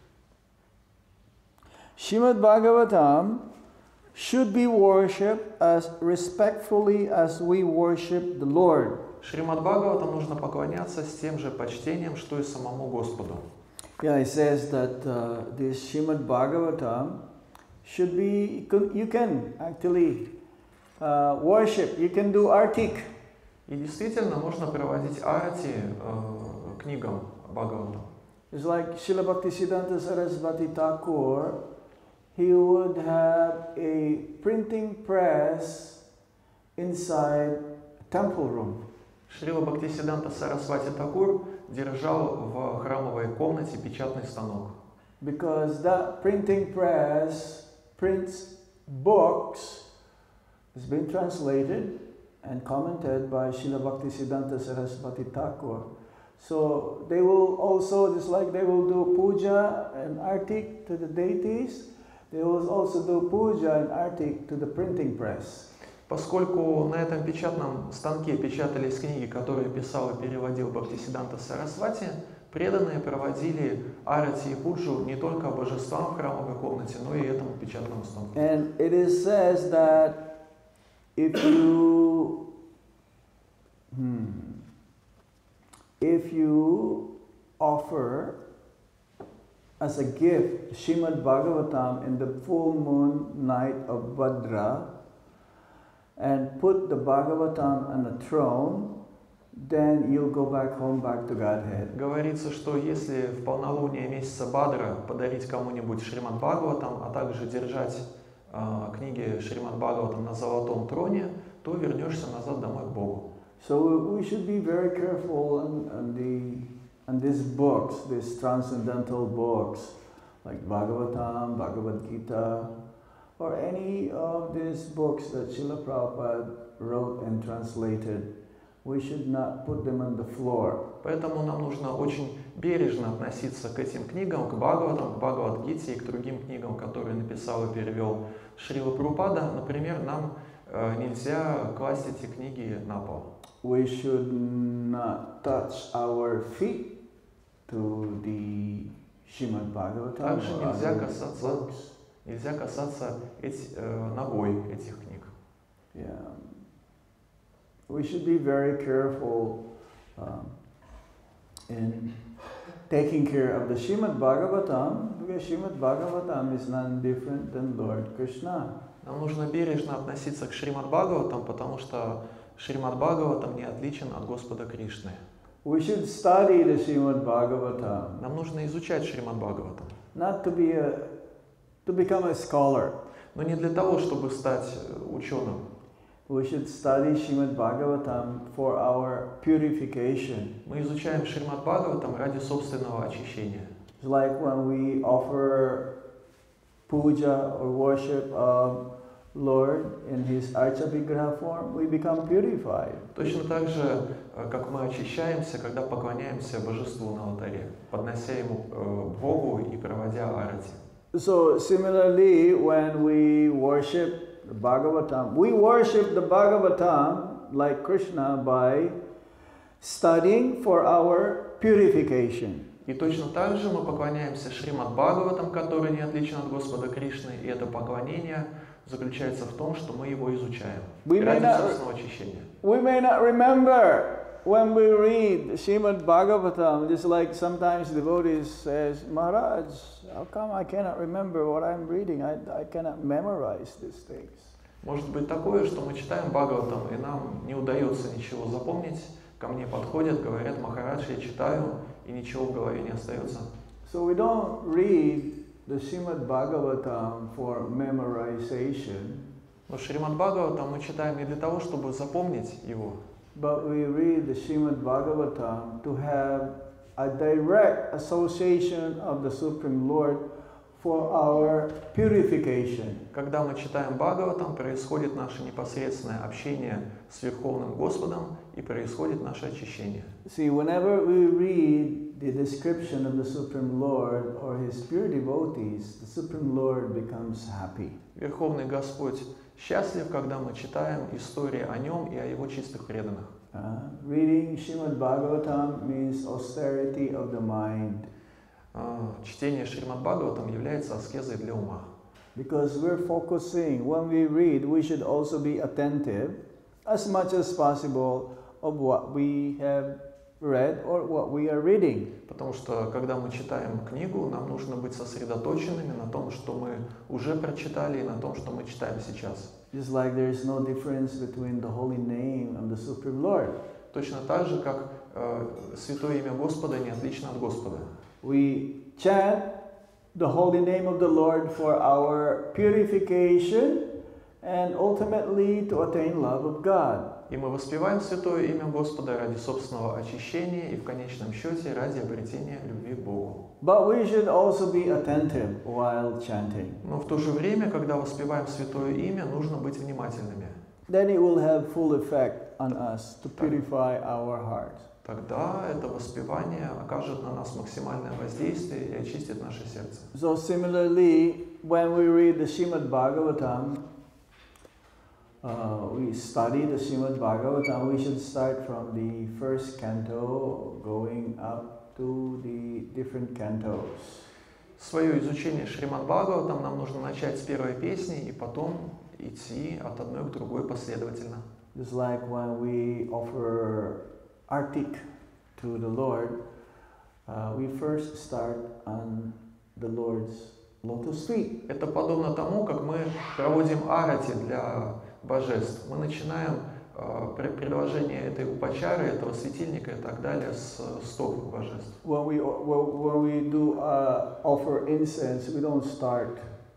Srimad Bhagavatam should be worshipped as respectfully as we worship the Lord. Шримад Бхагаватам нужно поклоняться с тем же почтением, что и самому Господу. Yeah, it says that uh, this Srimad Bhagavatam should be, you can actually uh, worship, you can do artik. И действительно можно проводить арати э, книгам Бхагаватам. It's like Srila Bhaktisiddhanta Saraswati Thakur, he would have a printing press inside temple room. Шрила Бхактисиддханта Сарасвати Такур держал в храмовой комнате печатный станок. Because that printing press prints books, it's been translated and commented by Srila Bhaktisiddhanta Saraswati Thakur. So they will also, just like they will do puja and artik to the deities, they will also do puja and artik to the printing press. Поскольку на этом печатном станке печатались книги, которые писал и переводил Бхактисиддханта Сарасвати, преданные проводили арати и пуджу не только божествам в храмовой комнате, но и этому печатному станку. And it is says that if you hmm, if you offer as a gift Srimad Bhagavatam in the full moon night of Bhadra and put the Bhagavatam on a throne, then you'll go back home, back to Godhead. Говорится, что если в полнолуние месяца Бадра подарить кому-нибудь Шримад Бхагаватам, а также держать э, книги Шримад Бхагаватам на золотом троне, то вернешься назад домой к Богу. So we should be very careful on, on the on these books, these transcendental books like Bhagavatam, Bhagavad Gita, or any of these books that Srila Prabhupada wrote and translated. We should not put them on the floor. Поэтому нам нужно очень бережно относиться к этим книгам, к Бхагаватам, к Бхагавад-гите и к другим книгам, которые написал и перевел Шрила Прабхупада. Например, нам э, нельзя класть эти книги на пол. We should not touch our feet to the Srimad Bhagavatam. Также or нельзя other касаться, books. нельзя касаться эти, э, ногой этих книг. Yeah. We should be very careful um, in taking care of the Srimad Bhagavatam, because Srimad Bhagavatam is none different than Lord Krishna. Нам нужно бережно относиться к Шримад Бхагаватам, потому что Шримад Бхагаватам не отличен от Господа Кришны. We should study the Srimad Bhagavatam, Нам нужно изучать Шримад Бхагаватам, not to be a, to become a scholar. но не для того, чтобы стать ученым. We should study Srimad Bhagavatam for our purification. Мы изучаем Шримад Бхагаватам ради собственного очищения. It's like when we offer puja or worship of Lord in His Archa Vigraha form, we become purified. Точно так же, как мы очищаемся, когда поклоняемся Божеству на алтаре, поднося Ему э, Богу и проводя арати. So similarly, when we worship the Bhagavatam, we worship the Bhagavatam like Krishna by studying for our purification. И точно так же мы поклоняемся Шримад Бхагаватам, который не отличен от Господа Кришны, и это поклонение заключается в том, что мы его изучаем We may ради not- собственного очищения. We may not remember when we read Srimad Bhagavatam, just like sometimes devotees says, Maharaj, how come I cannot remember what I'm reading? I, I cannot memorize these things. Может быть такое, что мы читаем Бхагаватам, и нам не удается ничего запомнить. Ко мне подходят, говорят: Махарадж, я читаю, и ничего в голове не остается. So we don't read the Srimad Bhagavatam for memorization, Но Шримад Бхагаватам мы читаем не для того, чтобы запомнить его, but we read the Srimad Bhagavatam to have a direct association of the Supreme Lord for our purification. Когда мы читаем Бхагаватам, происходит наше непосредственное общение с Верховным Господом и происходит наше очищение. See, whenever we read the description of the Supreme Lord or His pure devotees, the Supreme Lord becomes happy. Верховный Господь счастлив, когда мы читаем истории о Нем и о Его чистых преданных. Uh, reading Srimad Bhagavatam means austerity of the mind, А, Чтение Шримад Бхагаватам является аскезой для ума. because we're focusing. When we read, we should also be attentive as much as possible of what we have read or what we are reading. Потому что, когда мы читаем книгу, нам нужно быть сосредоточенными на том, что мы уже прочитали, и на том, что мы читаем сейчас. Just like there is no difference between the holy name and the Supreme Lord. Точно так же, как э, святое имя Господа не отлично от Господа. We chant the holy name of the Lord for our purification and ultimately to attain love of God. И мы воспеваем святое имя Господа ради собственного очищения и в конечном счете ради обретения любви к Богу. But we should also be attentive while chanting. Но в то же время, когда воспеваем святое имя, нужно быть внимательными. Then it will have full effect on us to purify our hearts. Тогда это воспевание окажет на нас максимальное воздействие и очистит наше сердце. So similarly, when we read the Srimad Bhagavatam, uh, we study the Srimad Bhagavatam, we should start from the first canto, going up to the different cantos. Свое изучение Шримад Бхагаватам нам нужно начать с первой песни и потом идти от одной к другой последовательно. Just like when we offer artik to the Lord, uh, we first start on the Lord's lotus feet. Это подобно тому, как мы проводим арати для божеств. Мы начинаем uh, предложение этой упачары, этого светильника и так далее с стоп божеств. When we when we do uh, offer incense, we don't start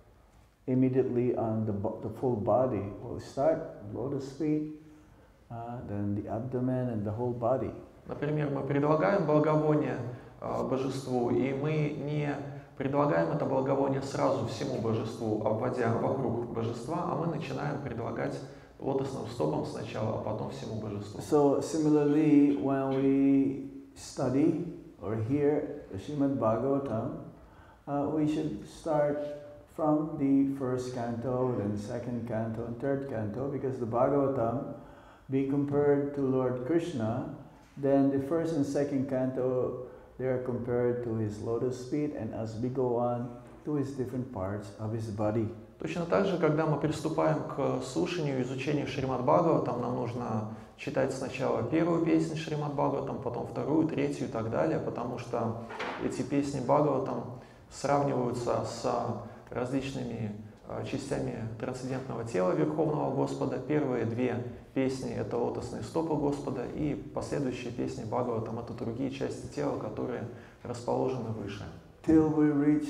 immediately on the the full body. We'll start lotus feet, uh, then the abdomen and the whole body. Например, мы предлагаем благовоние uh, божеству, и мы не предлагаем это благовоние сразу всему божеству, обводя вокруг божества, а мы начинаем предлагать лотосным стопом сначала, а потом всему божеству. So similarly, when we study or hear the Srimad Bhagavatam, uh, we should start from the first canto, then second canto, and third canto, because the Bhagavatam, being compared to Lord Krishna, then the first and second canto, they are compared to his lotus feet, and as we go on, to his different parts of his body. Точно так же, когда мы приступаем к слушанию и изучению Шримад Бхагаватам, нам нужно читать сначала первую песню Шримад Бхагаватам, потом вторую, третью и так далее, потому что эти песни Бхагаватам сравниваются с различными частями трансцендентного тела Верховного Господа. Первые две песни — это лотосные стопы Господа, и последующие песни Бхагаватам — это другие части тела, которые расположены выше. Till we reach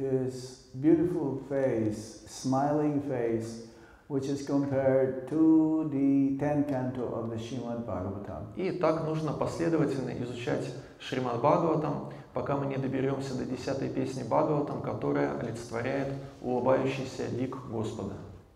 his beautiful face, smiling face, which is compared to the tenth canto of the Srimad Bhagavatam. И так нужно последовательно изучать Шримад Бхагаватам, пока мы не доберемся до десятой песни Бхагаватам, которая олицетворяет улыбающийся лик Господа.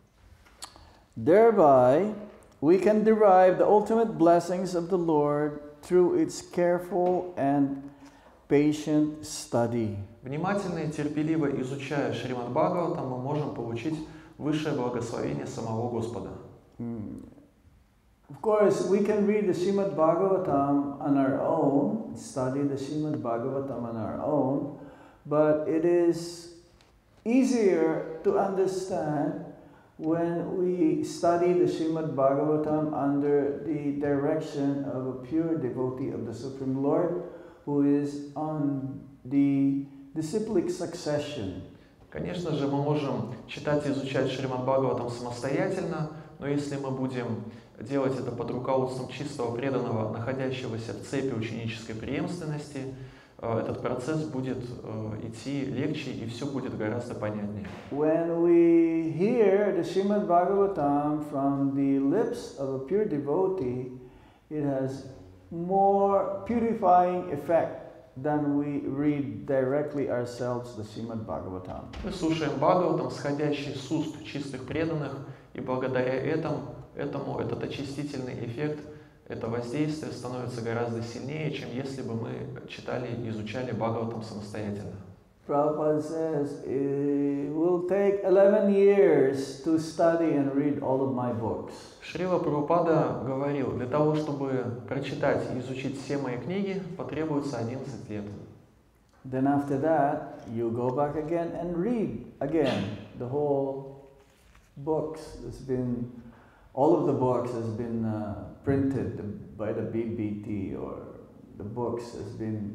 Thereby, we can derive the ultimate blessings of the Lord through its careful and patient study. Внимательно и терпеливо изучая Шримад Бхагаватам, мы можем получить высшее благословение самого Господа. Mm. Of course, we can read the Srimad Bhagavatam on our own, study the Srimad Bhagavatam on our own, but it is easier to understand when we study the Srimad Bhagavatam under the direction of a pure devotee of the Supreme Lord, who is on the disciplic succession. Конечно же, мы можем читать и изучать Шримад Бхагаватам самостоятельно, но если мы будем делать это под руководством чистого преданного, находящегося в цепи ученической преемственности, этот процесс будет идти легче и все будет гораздо понятнее. When we hear the Srimad Bhagavatam from the lips of a pure devotee, it has more purifying effect than we read directly ourselves the Srimad Bhagavatam. Мы слушаем Бхагаватам, сходящий с уст чистых преданных, и благодаря этому, этому этот очистительный эффект, это воздействие становится гораздо сильнее, чем если бы мы читали и изучали Бхагаватам самостоятельно. Prabhupada says, it will take eleven years to study and read all of my books. Шрила Прабхупада говорил, для того, чтобы прочитать и изучить все мои книги, потребуется одиннадцать лет. Then after that, you go back again and read again the whole books that's been all of the books has been uh, printed by the B B T, or the books has been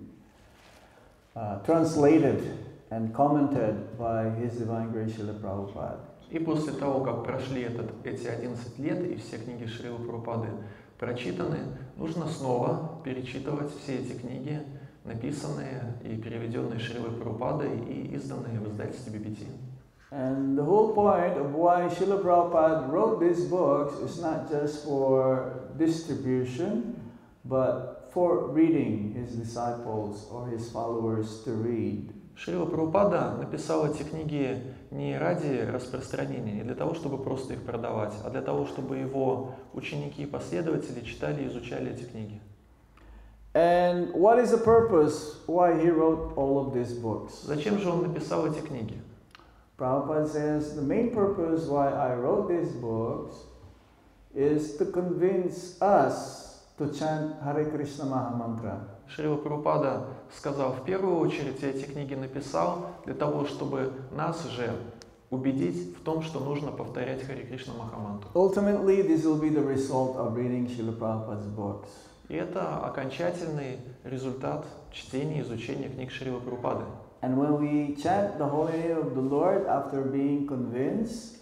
uh, translated and commented by His Divine Grace Srila Prabhupada. И после того, как прошли этот, эти одиннадцать лет и все книги Шрилы Прабхупады прочитаны, нужно снова перечитывать все эти книги, написанные и переведенные Шрилой Прабхупадой и изданные в издательстве би би ти. And the whole point of why Srila Prabhupada wrote these books is not just for distribution, but for reading his disciples or his followers to read. Шрила Прабхупада написал эти книги не ради распространения, не для того, чтобы просто их продавать, а для того, чтобы его ученики и последователи читали и изучали эти книги. And what is the purpose why he wrote all of these books? Зачем же он написал эти книги? Prabhupada says the main purpose why I wrote these books is to convince us to chant Hare Krishna Mahamantra. Шрила Прабхупада сказал, в первую очередь я эти книги написал для того, чтобы нас же убедить в том, что нужно повторять Харе Кришна Махамантру. Ultimately, this will be the result of reading Srila Prabhupada's books. И это окончательный результат чтения и изучения книг Шрилы Прабхупады. And when we chant the holy name of the Lord after being convinced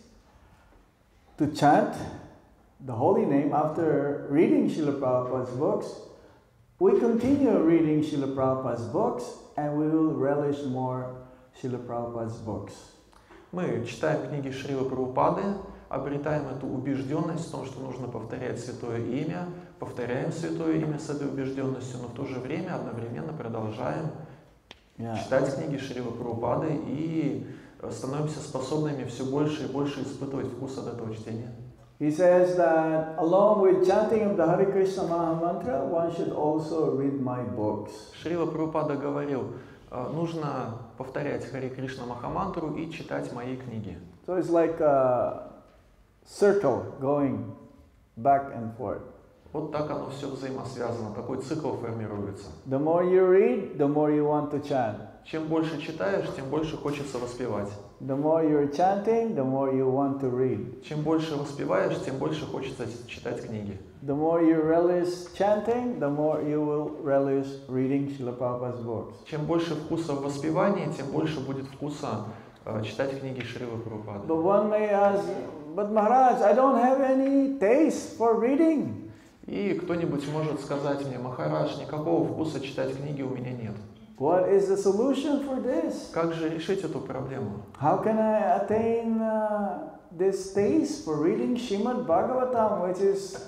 to chant the holy name after reading Srila Prabhupada's books, we continue reading Srila Prabhupada's books and we will relish more Srila Prabhupada's books. Мы читаем книги Шрилы Прабхупады, обретаем эту убежденность в том, что нужно повторять Святое Имя, повторяем Святое Имя с этой убежденностью, но в то же время одновременно продолжаем Yeah. читать книги Шрилы Прабхупады и становимся способными все больше и больше испытывать вкус от этого чтения. He says that along with chanting of the Hare Krishna Mahamantra, one should also read my books. Шрила Прабхупада говорил, нужно повторять Харе Кришна Махамантру и читать мои книги. So it's like a circle going back and forth. Вот так оно все взаимосвязано, такой цикл формируется. The more you read, the more you want to chant. Чем больше читаешь, тем больше хочется воспевать. The more you're chanting, the more you want to read. Чем больше воспеваешь, тем больше хочется читать книги. The more you relish chanting, the more you will relish reading Srila Prabhupada's books. Чем больше вкуса в воспевании, тем больше будет вкуса э, читать книги Шрилы Прабхупады. But one may ask, but Maharaj, I don't have any taste for reading. И кто-нибудь может сказать мне, Махарадж, никакого вкуса читать книги у меня нет. What is the solution for this? Как же решить эту проблему? How can I attain uh, this taste for reading Srimad Bhagavatam, which is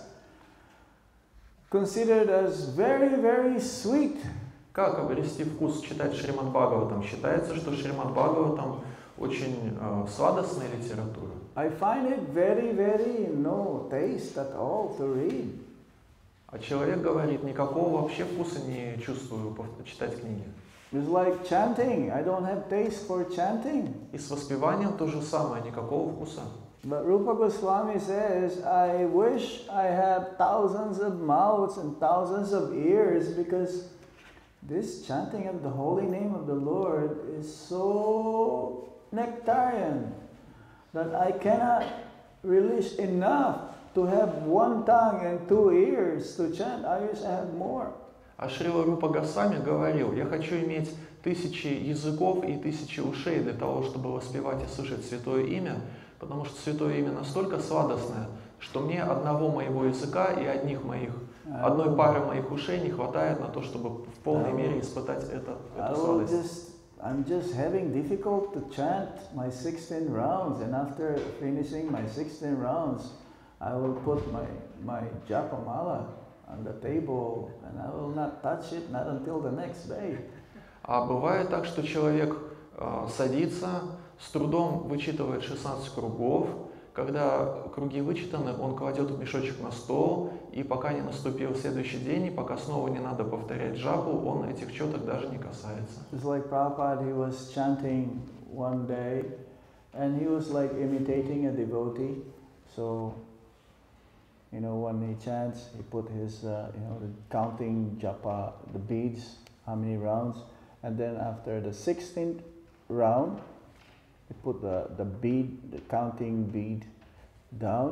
considered as very, very sweet? Как обрести вкус читать Шримад Бхагаватам? Считается, что Шримад Бхагаватам очень э, сладостная литература. I find it very, very no taste at all to read. А человек говорит, никакого вообще вкуса не чувствую читать книги. It's like chanting. I don't have taste for chanting. И с воспеванием то же самое, никакого вкуса. But Rupa Goswami says, I wish I had thousands of mouths and thousands of ears, because this chanting of the holy name of the Lord is so nectarian that I cannot relish enough to have one tongue and two ears to chant. I wish I had more. А Шрила Рупа Госвами говорил, я хочу иметь тысячи языков и тысячи ушей для того, чтобы воспевать и слышать Святое Имя, потому что Святое Имя настолько сладостное, что мне одного моего языка и одних моих, одной пары моих ушей не хватает на то, чтобы в полной мере испытать это, эту сладость. I'm just having difficult to chant my sixteen rounds, and after finishing my sixteen rounds, I will put my, my japamala on the table, and I will not touch it, not until the next day. А бывает так, что человек э, садится, с трудом вычитывает шестнадцать кругов. Когда круги вычитаны, он кладет мешочек на стол, и пока не наступил следующий день, и пока снова не надо повторять джапу, он этих четок даже не касается. It's like Prabhupada, he was chanting one day, and he was like imitating a devotee. So, you know, when he chants, he put his, uh, you know, the counting japa, the beads, how many rounds, and then after the sixteenth round, he put the, the bead, the counting bead down,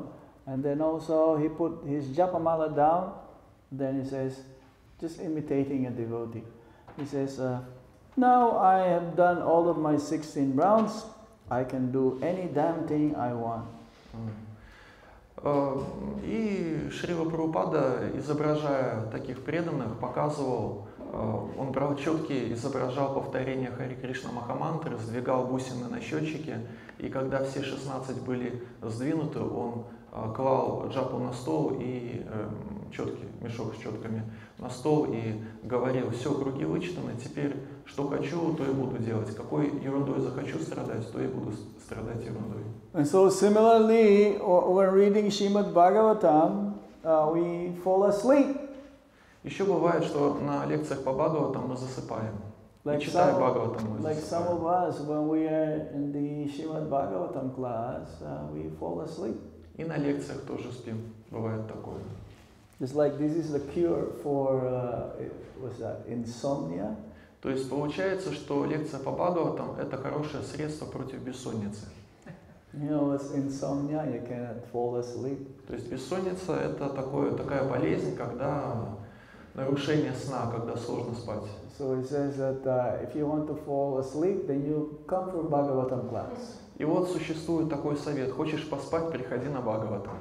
And then also he put his japamala down. Then he says, just imitating a devotee. He says, uh, now I have done all of my sixteen rounds. I can do any damn thing I want. И Шрила Прабхупада, изображая таких преданных, показывал, он брал четкие, изображал повторение Хари Кришна Махамантры, сдвигал бусины на счетчике, и когда все шестнадцать были сдвинуты, он клал джапу на стол и четки, мешок с четками на стол и говорил: все, круги вычитаны, теперь что хочу, то и буду делать. Какой ерундой захочу страдать, то и буду страдать ерундой. And so similarly, when reading Srimad Bhagavatam, uh, we fall asleep. Еще бывает, что на лекциях по Бхагаватам мы засыпаем. Like И читая some, Бхагаватам мы like some of засыпаем. us, when we are in the Srimad Bhagavatam class, uh, we fall asleep. И на лекциях тоже спим. Бывает такое. It's like this is the cure for, uh, what's that, insomnia. То есть получается, что лекция по Бхагаватам – это хорошее средство против бессонницы. You know what's insomnia? You cannot fall asleep. То есть бессонница – это такое, такая болезнь, когда нарушение сна, когда сложно спать. So it says that uh, if you want to fall asleep, then you come for Bhagavatam class. И вот существует такой совет: хочешь поспать, приходи на Бхагаватам.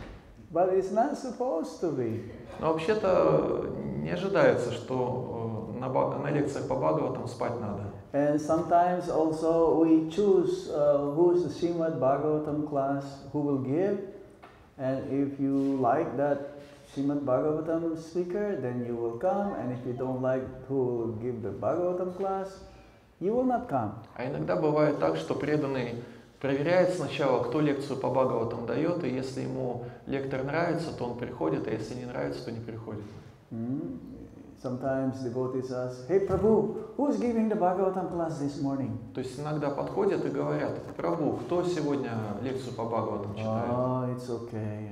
But it's not supposed to be. Но вообще-то не ожидается, что на, на лекциях по Бхагаватам спать надо. And sometimes also we choose uh, who's the Srimad Bhagavatam class who will give. And if you like that Srimad Bhagavatam speaker, then you will come. And if you don't like who will give the Bhagavatam class, you will not come. А иногда бывает так, что преданный проверяет сначала, кто лекцию по Бхагаватам дает, и если ему лектор нравится, то он приходит, а если не нравится, то не приходит. Mm. Sometimes devotees ask, "Hey Prabhu, who's giving the Bhagavatam class this morning?" То есть иногда подходят и говорят: Прабху, кто сегодня лекцию по Бхагаватам читает? Oh, it's okay.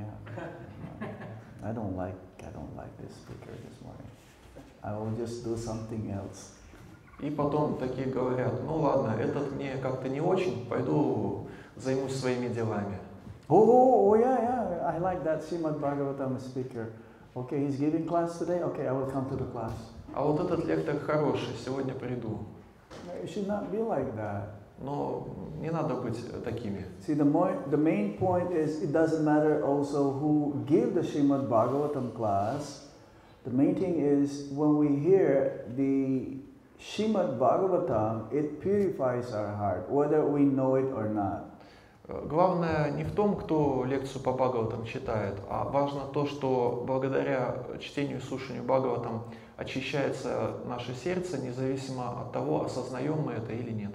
I don't like, I don't like this speaker this morning. I will just do something else. И потом такие говорят: ну ладно, этот мне как-то не очень, пойду займусь своими делами. Oh, oh, oh, yeah, yeah, I like that Srimad Bhagavatam speaker. Okay, he's giving class today. Okay, I will come to the class. А вот этот лектор хороший, сегодня приду. It should not be like that. Но не надо быть такими. See, the, more, the main point is it doesn't matter also who give the Srimad Bhagavatam class. The main thing is when we hear the Srimad Bhagavatam, it purifies our heart, whether we know it or not. Главное не в том, кто лекцию по Бхагаватам читает, а важно то, что благодаря чтению и слушанию Бхагаватам очищается наше сердце, независимо от того, осознаем мы это или нет.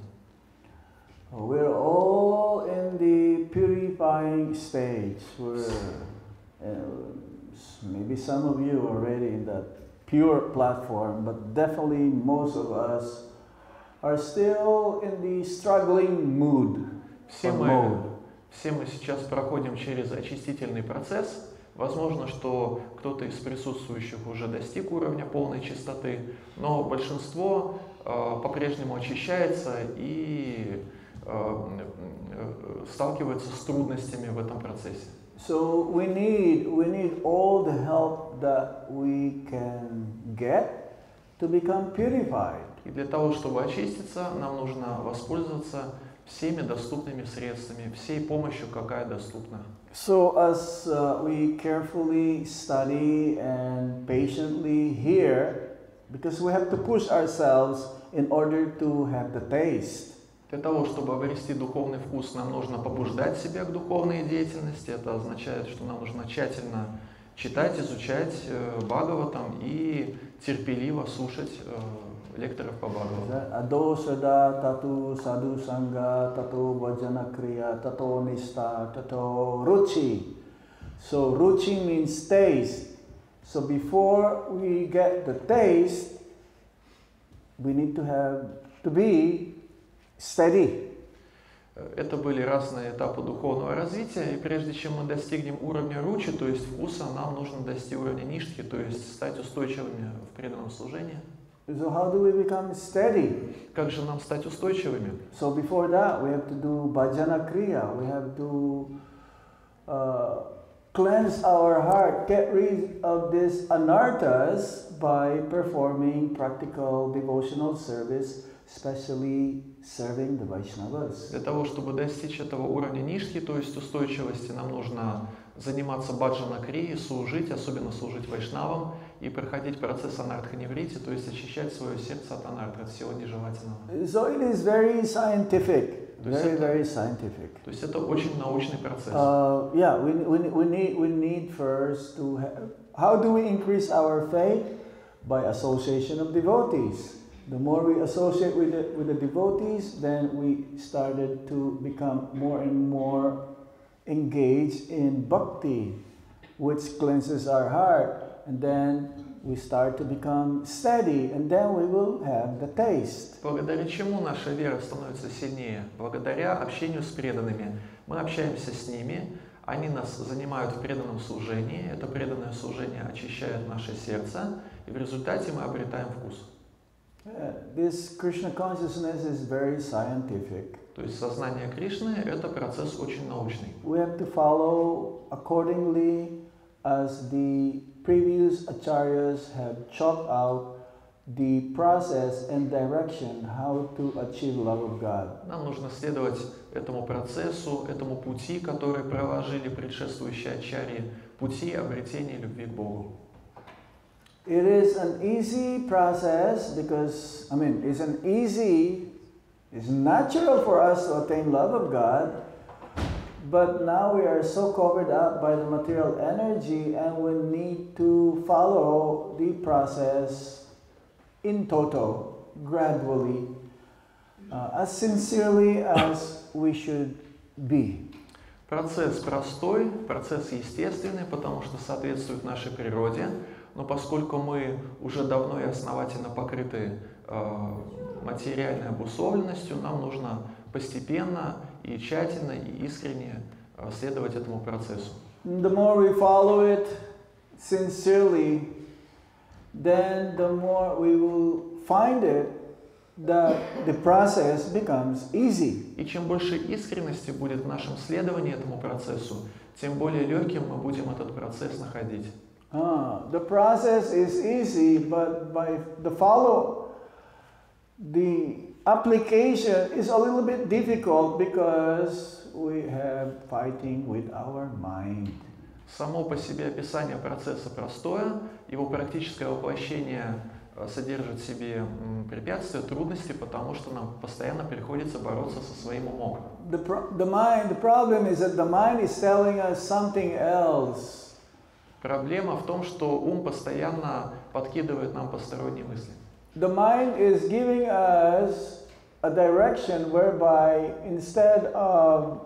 We're all in the purifying stage. We're, uh, maybe some of you are already in that pure platform, but definitely most of us are still in the struggling mood. Все мы, все мы сейчас проходим через очистительный процесс. Возможно, что кто-то из присутствующих уже достиг уровня полной чистоты, но большинство э, по-прежнему очищается и э, сталкивается с трудностями в этом процессе. So we need, we need all the help that we can get to become purified. И для того, чтобы очиститься, нам нужно воспользоваться всеми доступными средствами, всей помощью, какая доступна. So as uh, we carefully study and patiently hear, because we have to push ourselves in order to have the taste. Для того, чтобы обрести духовный вкус, нам нужно побуждать себя к духовной деятельности. Это означает, что нам нужно тщательно читать, изучать э, Бхагаватам и терпеливо слушать э, лекторов по Бхагаватам. Adosada tatu sadhu sangha tato vajana kriya tato nista tato ruchi. So ruchi means taste. So before we get the taste, we need to have to be steady. Это были разные этапы духовного развития, и прежде чем мы достигнем уровня ручи, то есть вкуса, нам нужно достичь уровня ништхи, то есть стать устойчивыми в преданном служении. So how do we become steady? Как же нам стать устойчивыми? So before that, we have to do bhajana kriya. We have to uh, cleanse our heart, get rid of these anarthas by performing practical devotional service, especially serving the Vaishnavas. Для того, чтобы достичь этого уровня нишки, то есть устойчивости, нам нужно заниматься баджана-крией, служить, особенно служить вайшнавам, и проходить процесс анартха-неврити, то есть очищать свое сердце от анарха, от всего нежелательного. So it is very scientific. То есть Very, это- very scientific. То есть это очень научный процесс. Uh, yeah, we, we, we, need, we need first to have, how do we increase our faith? By association of devotees. The more we associate with the, with the devotees, then we started to become more and more engaged in bhakti, which cleanses our heart. And then we start to become steady, and then we will have the taste. Благодаря чему наша вера становится сильнее? Благодаря общению с преданными. Мы общаемся с ними, они нас занимают в преданном служении, это преданное служение очищает наше сердце, и в результате мы обретаем вкус. Yeah, this Krishna consciousness is very scientific. То есть сознание Кришны – это процесс очень научный. We have to follow accordingly as the previous acharyas have chalked out the process and direction how to achieve love of God. Нам нужно следовать этому процессу, этому пути, который проложили предшествующие ачарьи, пути обретения любви к Богу. It is an easy process because, I mean, it's an easy, it's natural for us to attain love of God, but now we are so covered up by the material energy and we need to follow the process in toto, gradually, uh, as sincerely as we should be. Процесс простой, процесс естественный, потому что соответствует нашей природе, но поскольку мы уже давно и основательно покрыты э, материальной обусловленностью, нам нужно постепенно и тщательно и искренне э, следовать этому процессу. The more we follow it sincerely, then the more we will find it that the process becomes easy. И чем больше искренности будет в нашем следовании этому процессу, тем более легким мы будем этот процесс находить. Ah, the process is easy, but by the follow, the application is a little bit difficult because we have fighting with our mind. Само по себе описание процесса простое, его практическое воплощение содержит в себе препятствия, трудности, потому что нам постоянно приходится бороться со своим умом. The, pro- the mind, the problem is that the mind is telling us something else. Проблема в том, что ум постоянно подкидывает нам посторонние мысли. The mind is giving us a direction whereby instead of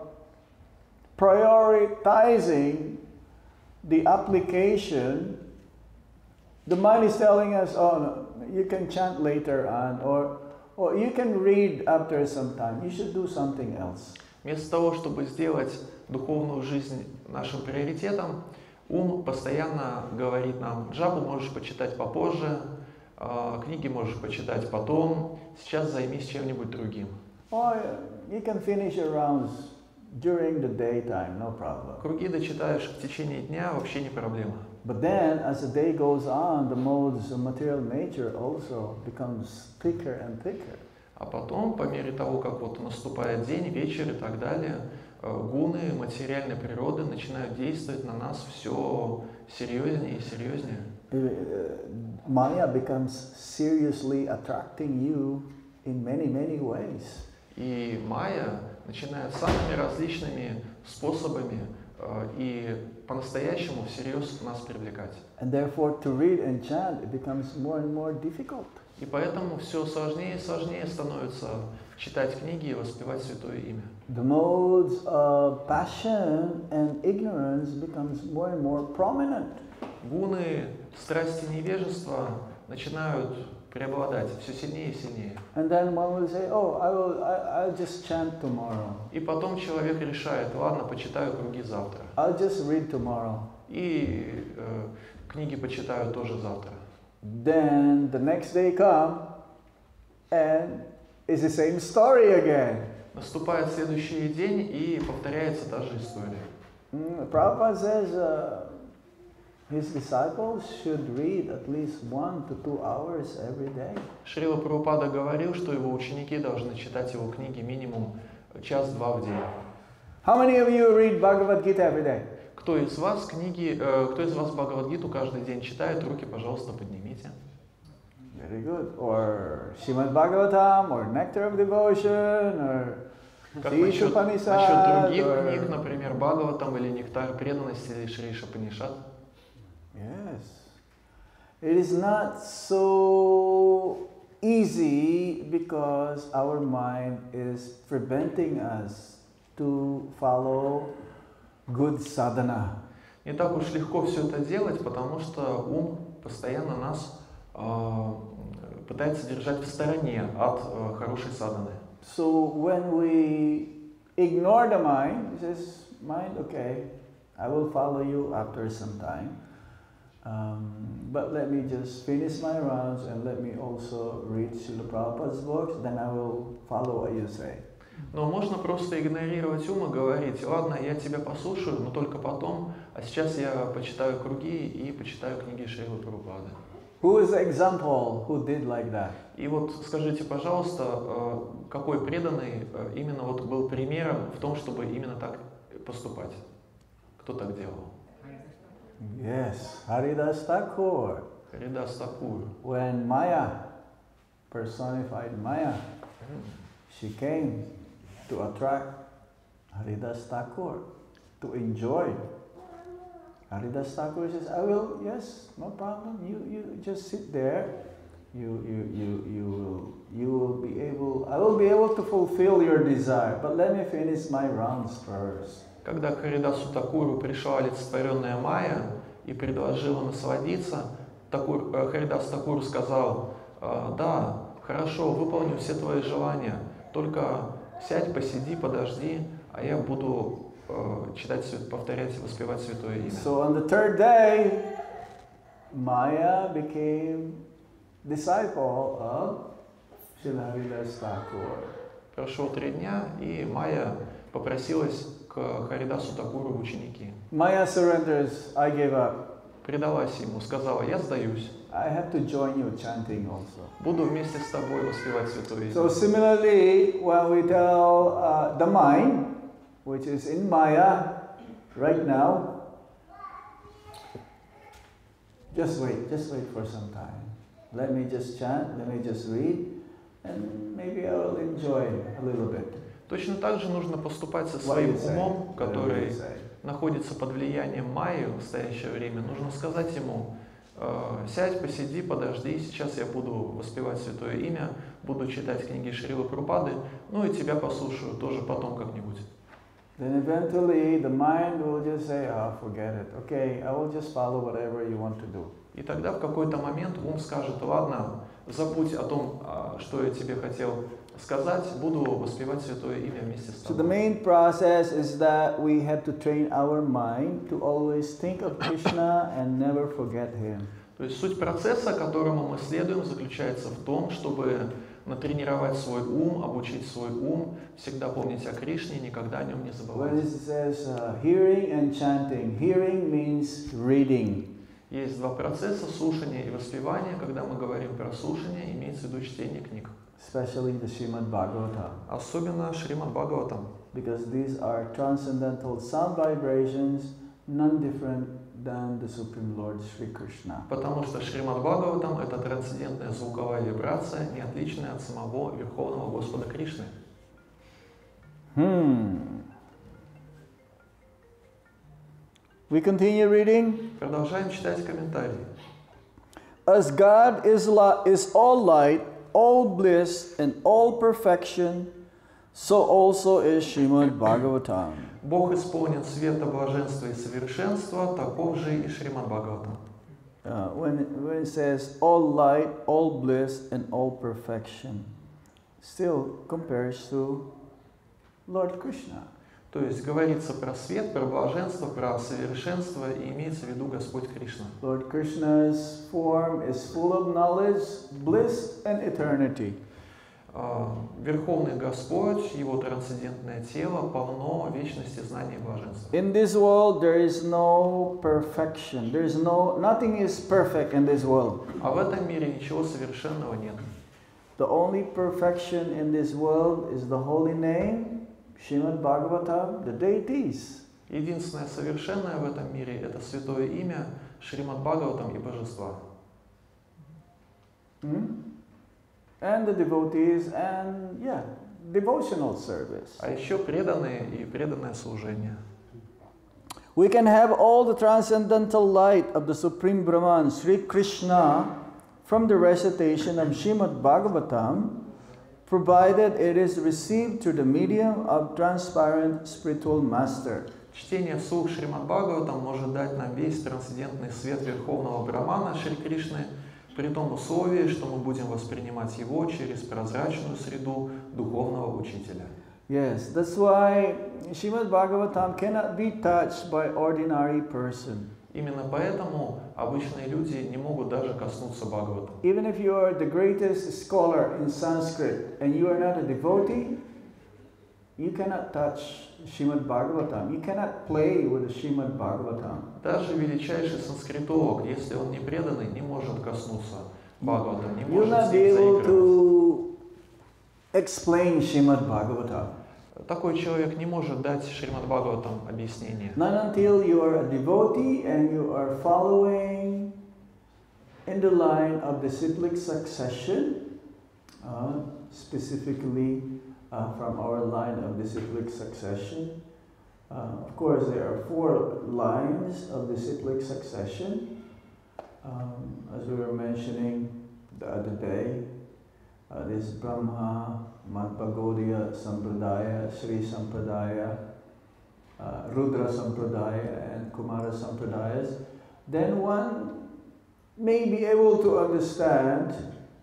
prioritizing the application, the mind is telling us, oh, no, you can chant later on, or, or you can read after some time. You should do something else. Вместо того, чтобы сделать духовную жизнь нашим приоритетом, ум постоянно говорит нам: джапу можешь почитать попозже, книги можешь почитать потом, сейчас займись чем-нибудь другим. Or you can finish your rounds during the daytime, no problem. Круги дочитаешь в течение дня, вообще не проблема. But then, as the day goes on, the modes of material nature also becomes thicker and thicker. А потом, по мере того, как вот наступает день, вечер и так далее, гуны материальной природы начинают действовать на нас все серьезнее и серьезнее. Maya becomes seriously attracting you in many, many ways. И майя начинает самыми различными способами э, и по-настоящему всерьез нас привлекать. And therefore, to read and chant, it becomes more and more difficult. И поэтому все сложнее и сложнее становится читать книги и воспевать Святое Имя. The modes of passion and ignorance becomes more and more prominent. Гуны, страсти, невежества начинают преобладать все сильнее и сильнее. And then one will say, oh, I will, I, I'll just chant tomorrow. И потом человек решает: ладно, почитаю круги завтра. I'll just read tomorrow. И э, книги почитаю тоже завтра. Then the next day come, and it's the same story again. Наступает следующий день, и повторяется та же история. Mm, Prabhupada says uh, his disciples should read at least one to two hours every day. Шрила Прабхупада говорил, что его ученики должны читать его книги минимум час-два в день. How many of you read Bhagavad Gita every day? Кто из вас книги, э, кто из вас Бхагавад-гиту каждый день читает? Руки, пожалуйста, поднимите. Very good. Or Srimad Bhagavatam, or Nectar of Devotion, or Как Шри насчет, Ишупанишад, насчет других or- книг, например, Бхагаватам или Нектар преданности или Шри Ишупанишад? Yes. It is not so easy because our mind is preventing us to follow good sadhana. Не так уж легко все это делать, потому что ум постоянно нас э, пытается держать в стороне от э, хорошей садханы. So when we ignore the mind, it says, mind, okay, I will follow you after some time. Um, but let me just finish my rounds and let me also read Srila Prabhupada's books, then I will follow what you say. Но можно просто игнорировать ум и говорить: ладно, я тебя послушаю, но только потом, а сейчас я почитаю круги и почитаю книги Шрилы Прабхупады. Who is the example who did like that? И вот скажите, пожалуйста, э, какой преданный э, именно вот был примером в том, чтобы именно так поступать? Кто так делал? Yes, Haridas Thakur. Харидас Такур. When Maya, personified Maya, she came to attract Haridas Thakur, to enjoy. Haridas Thakur says, I will, yes, no problem, you, you just sit there, you, you, you, you, will, you will be able, I will be able to fulfill your desire, but let me finish my rounds first. Когда к Харидасу Такуру пришла олицетворенная Майя и предложила насладиться, Такур, э, Харидас Такур сказал: э, да, хорошо, выполню все твои желания, только сядь, посиди, подожди, а я буду э, читать, повторять и воспевать святое имя. So on the third day, Maya became disciple of Srila Haridas Thakur. Прошло три дня, и Майя попросилась к Харидасу Такуру в ученики. Maya surrenders, I gave up. Предалась ему, сказала: я сдаюсь, I have to join you chanting also. буду вместе с тобой воспевать святое имя. So similarly, when we tell uh, the mind, which is in Maya right now, just wait, just wait for some time. Let me just chant, let me just read, and maybe I will enjoy a little bit. Точно так же нужно поступать со What do своим you say? умом, What do you который say? находится под влиянием Майи в настоящее время. Нужно сказать ему: э, сядь, посиди, подожди, сейчас я буду воспевать святое имя, буду читать книги Шрилы Прабхупады, ну и тебя послушаю тоже потом как-нибудь. Then eventually the mind will just say, oh, forget it. Okay, I will just follow whatever you want to do. И тогда в какой-то момент ум скажет: ладно, забудь о том, что я тебе хотел сказать, буду воспевать святое имя вместе с So the тобой. main process is that we have to train our mind to always think of Krishna and never forget Him. То есть суть процесса, которому мы следуем, заключается в том, чтобы натренировать свой ум, обучить свой ум, всегда помнить о Кришне, никогда о нем не When забывать. it says uh, hearing and chanting, hearing means reading. Есть два процесса: слушание и воспевание. Когда мы говорим про слушание, имеется в виду чтение книг. Especially the Srimad Bhagavatam, Особенно Шримад Бхагаватам. because these are transcendental sound vibrations, none different than the Supreme Lord Sri Krishna. Потому что Шримад Бхагаватам — это трансцендентная звуковая вибрация, не отличная от самого Верховного Господа Кришны. Hmm. We continue reading. Продолжаем читать комментарии. As God is, li- is all light, all bliss, and all perfection, so also is Srimad Bhagavatam. Бог исполнен света, блаженства и совершенства, таков же и Шримад Бхагаватам. Uh, when, it, when it says all light, all bliss, and all perfection, still compares to Lord Krishna. То есть говорится про свет, про блаженство, про совершенство, и имеется в виду Господь Кришна. Lord Krishna's form is full of knowledge, bliss, and eternity. А, Верховный Господь, Его трансцендентное тело полно вечности, знаний и блаженства. In this world there is no perfection. There is no, nothing is perfect in this world. А в этом мире ничего совершенного нет. The only perfection in this world is the holy name, Srimad Bhagavatam, the deities. Единственное совершенное в этом мире – это святое имя, Шримад Бхагаватам и божества. Hmm? And the devotees and, yeah, devotional service. А еще преданные и преданное служение. We can have all the transcendental light of the Supreme Brahman, Sri Krishna, from the recitation of Srimad Bhagavatam, provided it is received through the medium of transparent spiritual master. Чтение вслух Шримад Бхагаватам может дать нам весь трансцендентный свет Верховного Брамана Шри Кришны, при том условии, что мы будем воспринимать его через прозрачную среду духовного учителя. Yes, that's why Srimad Bhagavatam cannot be touched by ordinary person. Именно поэтому обычные люди не могут даже коснуться Бхагавата. Even if you are the greatest scholar in Sanskrit and you are not a devotee, you cannot touch Srimad Bhagavatam. You cannot play with the Srimad Bhagavatam. Даже величайший санскритолог, если он не преданный, не может коснуться Бхагавата, не You'll может not с be ним able заигрывать. to explain Srimad Bhagavatam. Такой человек не может дать Шримад Бхагаватам объяснение. Not until you are a devotee and you are following in the line of disciplic succession, uh, specifically uh, from our line of disciplic succession. Uh, of course, there are four lines of disciplic succession, um, as we were mentioning the other day. Uh, this Brahma, Madhva-Gaudiya Sampradaya, Sri Sampradaya, uh, Rudra Sampradaya, and Kumara Sampradayas. Then one may be able to understand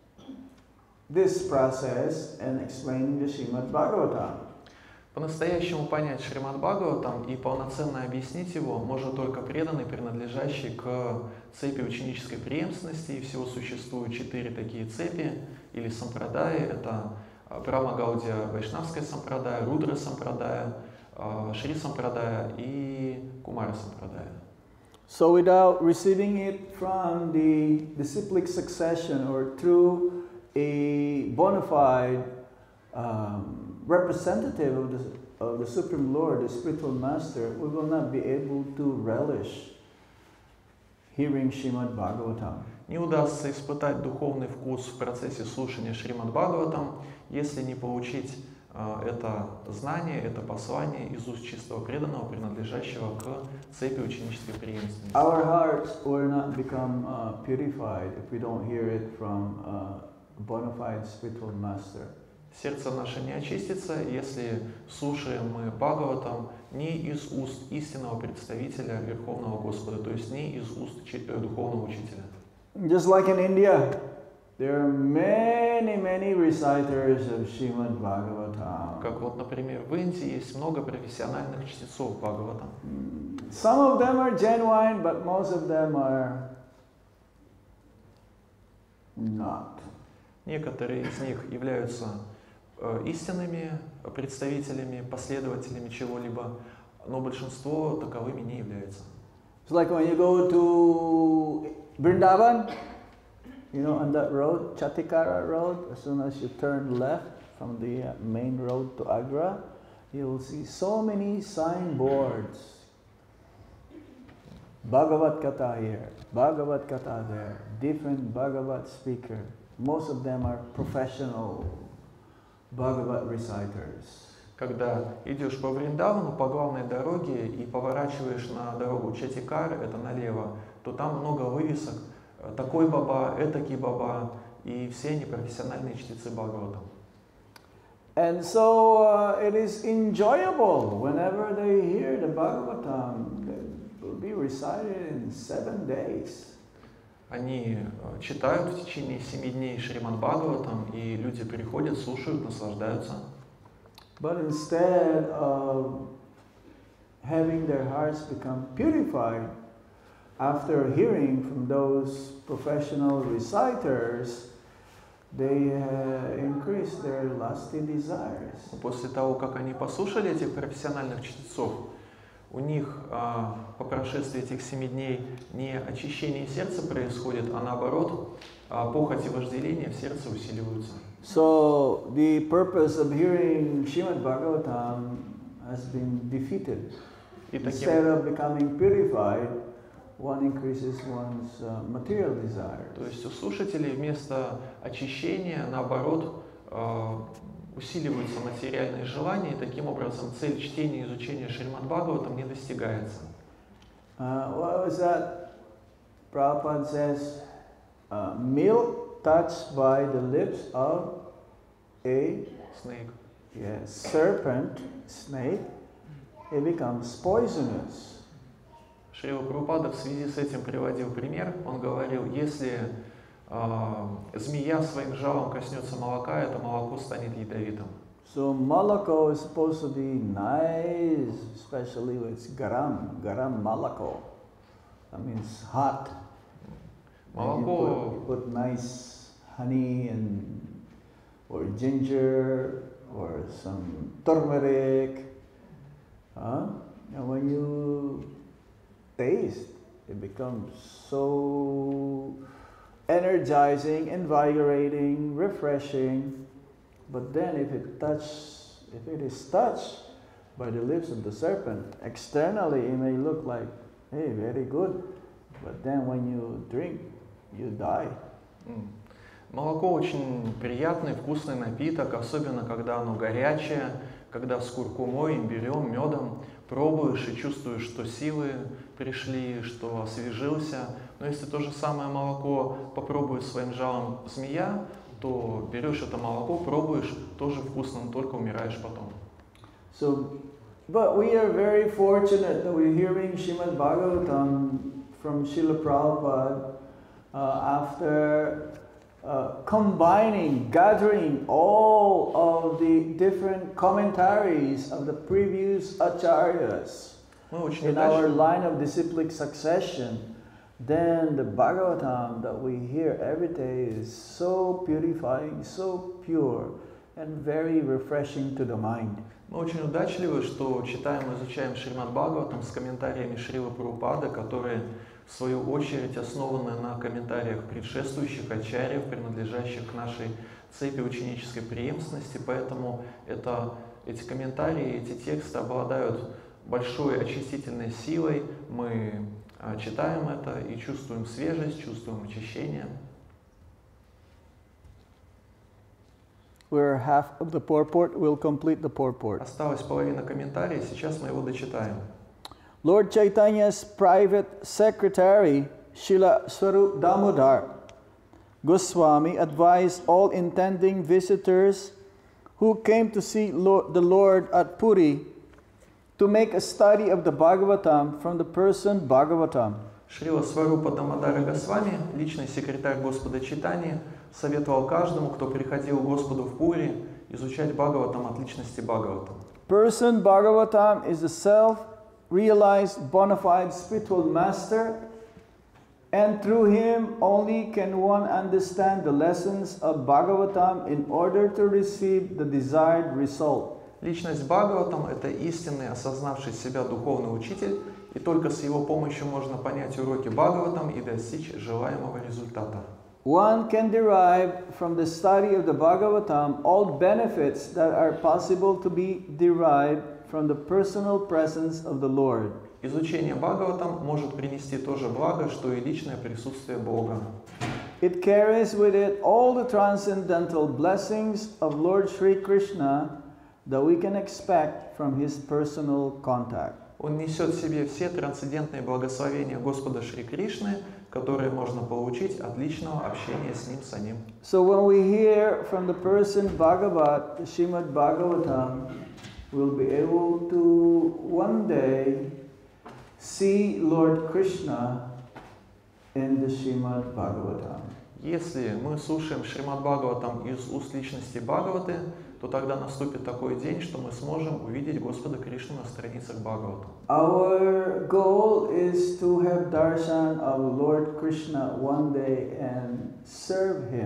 this process and explaining the Srimad Bhagavatam. По-настоящему понять Шримад Бхагаватам и полноценно объяснить его может только преданный, принадлежащий к цепи ученической преемственности, и всего существуют четыре такие цепи или сампрадаи. Это Брахма Гаудия Вайшнавская сампрадая, Рудра сампрадая, Шри сампрадая и Кумара сампрадая. So without receiving it from the disciplic succession or through a bona fide um, representative of the, of the Supreme Lord, the Spiritual Master, we will not be able to relish hearing Srimad Bhagavatam. Не удастся испытать духовный вкус в процессе слушания Шримад Бхагаватам, если не получить uh, это знание, это послание из уст чистого преданного, принадлежащего к цепи ученической преемственности. Our hearts will not become uh, purified if we don't hear it from uh, a bona fide Spiritual Master. Сердце наше не очистится, если слушаем мы Бхагаватам не из уст истинного представителя Верховного Господа, то есть не из уст духовного учителя. Just like in India, there are many, many reciters of Srimad Bhagavatam. Как вот, например, в Индии есть много профессиональных чтецов Бхагаватам. Some of them are genuine, but most of them are not. Некоторые из них являются э, истинными представителями, последователями чего-либо, но большинство таковыми не является. It's like when you go to Vrindavan, you know, on that road, Chatikara road, as soon as you turn left from the uh, main road to Agra, you will see so many signboards. Bhagavat Katha here, Bhagavat Katha there, different Bhagavat speaker. Most of them are professional Bhagavat reciters. Когда идешь по Вриндавану, по главной дороге и поворачиваешь на дорогу Чатикар, это налево, то там много вывесок. Такой баба, этакий баба, и все они профессиональные чтецы Бхагаватам. And so uh, it is enjoyable whenever they hear the Bhagavatam. It will be recited in seven days. Они читают в течение семи дней Шримад Бхагаватам, и люди приходят, слушают, наслаждаются. But instead of having their hearts become purified after hearing from those professional reciters, they uh, increase their lusty desires. После того, как они послушали этих профессиональных чтецов, у них а, по прошествии этих семи дней не очищение сердца происходит, а наоборот, а, похоть и вожделение в сердце усиливаются. So the purpose of hearing Srimad Bhagavatam has been defeated. И Instead таким, of becoming purified, one increases one's uh, material desires. то есть у слушателей вместо очищения, наоборот, а, усиливаются материальные желания, и таким образом цель чтения и изучения Шримад Бхагаватам не достигается. Uh, what was that? Prabhupada says, uh, milk touched by the lips of a Snake. yeah, serpent, snake, it becomes poisonous. Шрила Прабхупада в связи с этим приводил пример. Он говорил, если э, змея своим жалом коснется молока, это молоко станет ядовитым. So malako is supposed to be nice, especially with garam, garam malako. That means hot. And you Молоко, put, you put nice honey and or ginger or some turmeric. Huh? And when you taste, it becomes so energizing, invigorating, refreshing. But then if it touch, if it is touched by the lips of the serpent, externally it may look like, hey, very good. But then when you drink, you die. м, молоко очень приятный, вкусный напиток, особенно когда оно горячее, когда с куркумой, имбирем, медом пробуешь и чувствуешь, что силы пришли, что освежился. Но если то же самое молоко попробует своим жалом змея, то берешь это молоко, пробуешь, тоже вкусно, но только умираешь потом. So, but we are very fortunate that we're hearing Srimad Bhagavatam from Srila Prabhupada uh, after uh, combining, gathering all of the different commentaries of the previous acharyas Мы очень in our удачны, line of disciplic succession. Then the Bhagavatam that we hear every day is so purifying, so pure, and very refreshing to the mind. мы очень удачливы, что читаем и изучаем Шримад Бхагаватам с комментариями Шрилы Прабхупады, которые в свою очередь основаны на комментариях предшествующих ачарьев, принадлежащих к нашей цепи ученической преемственности, поэтому это, эти комментарии, эти тексты обладают большой очистительной силой. Мы а, читаем это и чувствуем свежесть, чувствуем очищение. We're half of the purport, we'll complete the purport. Осталась половина комментариев, сейчас мы его дочитаем. Lord Chaitanya's private secretary, Srila Swarup Damodar Goswami, advised all intending visitors who came to see Lord, the Lord at Puri to make a study of the Bhagavatam from the person Bhagavatam. Шрила Сварупа Дамодара Госвами, личный секретарь Господа Чайтаньи, советовал каждому, кто приходил к Господу в Пури, изучать Бхагаватам от личности Бхагаватам. Person Bhagavatam is the self-realized bona fide spiritual master, and through him only can one understand the lessons of Bhagavatam in order to receive the desired result. Личность Бхагаватам – это истинный, осознавший себя духовный учитель, и только с его помощью можно понять уроки Бхагаватам и достичь желаемого результата. One can derive from the study of the Bhagavatam all benefits that are possible to be derived from the personal presence of the Lord. Изучение Бхагаватам может принести то же благо, что и личное присутствие Бога. It carries with it all the transcendental blessings of Lord Sri Krishna that we can expect from his personal contact. Он несет в себе все трансцендентные благословения Господа Шри Кришны, которые можно получить от личного общения с Ним самим. So when we hear from the person Bhagavat, the Srimad Bhagavatam, we'll be able to one day see Lord Krishna in the Srimad Bhagavatam. Если мы слушаем Шримад Бхагаватам из уст личности Бхагаваты, то тогда наступит такой день, что мы сможем увидеть Господа Кришну на страницах Бхагавата. Our goal is to have darshan of Lord Krishna one day and serve him.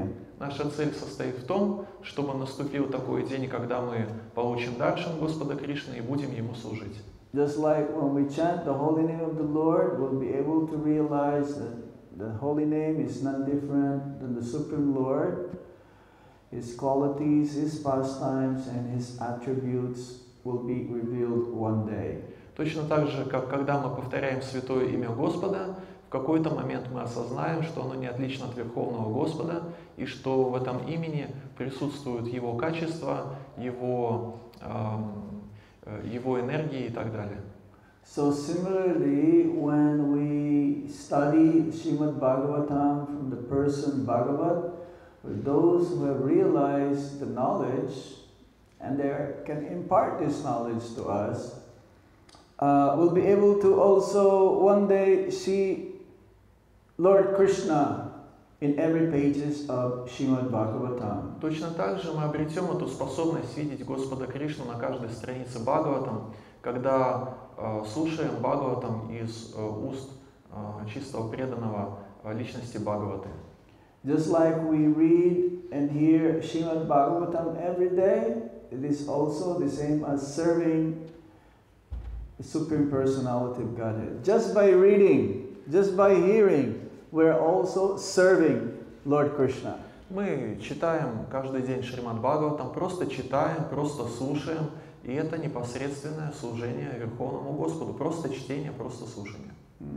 Наша цель состоит в том, чтобы наступил такой день, когда мы получим даршан Господа Кришны и будем Ему служить. Just like when we chant the holy name of the Lord, we'll be able to realize that the holy name is none different than the Supreme Lord. His qualities, His pastimes, and His attributes will be revealed one day. Точно так же, как когда мы повторяем святое имя Господа, в какой-то момент мы осознаем, что оно не отлично от Верховного Господа, и что в этом имени присутствуют Его качества, Его, э, Его энергии и так далее. So similarly, when we study Srimad Bhagavatam from the person Bhagavat, those who have realized the knowledge and they can impart this knowledge to us, uh, will be able to also one day see Lord Krishna in every pages of Srimad Bhagavatam. Точно так же мы обретем эту способность видеть Господа Кришну на каждой странице Бхагаватам, когда э, слушаем Бхагаватам из э, уст э, чистого преданного э, личности Бхагаваты. Just like we read and hear Srimad Bhagavatam every day, it is also the same as serving the Supreme Personality of Godhead. Just by reading, just by hearing, we're also serving Lord Krishna. Мы читаем каждый день Шримад Бхагаватам, просто читаем, просто слушаем, и это непосредственное служение Верховному Господу, просто чтение, просто слушание.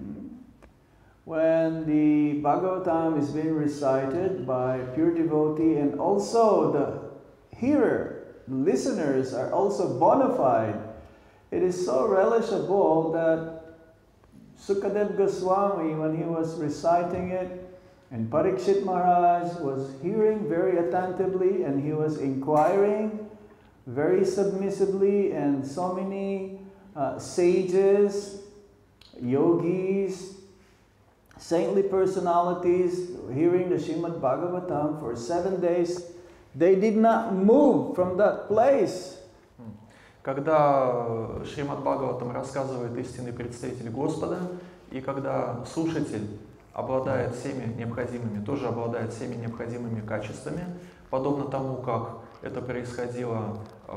When the Bhagavatam is being recited by pure devotee and also the hearer, the listeners are also bona fide, it is so relishable that Sukadev Goswami, when he was reciting it, and Parikshit Maharaj was hearing very attentively and he was inquiring very submissively, and so many uh, sages, yogis, saintly personalities hearing the Srimad Bhagavatam for seven days, they did not move from that place. Когда Шримад Бхагаватам рассказывает истинный представитель Господа, и когда слушатель обладает всеми необходимыми, тоже обладает всеми необходимыми качествами, подобно тому, как это происходило э,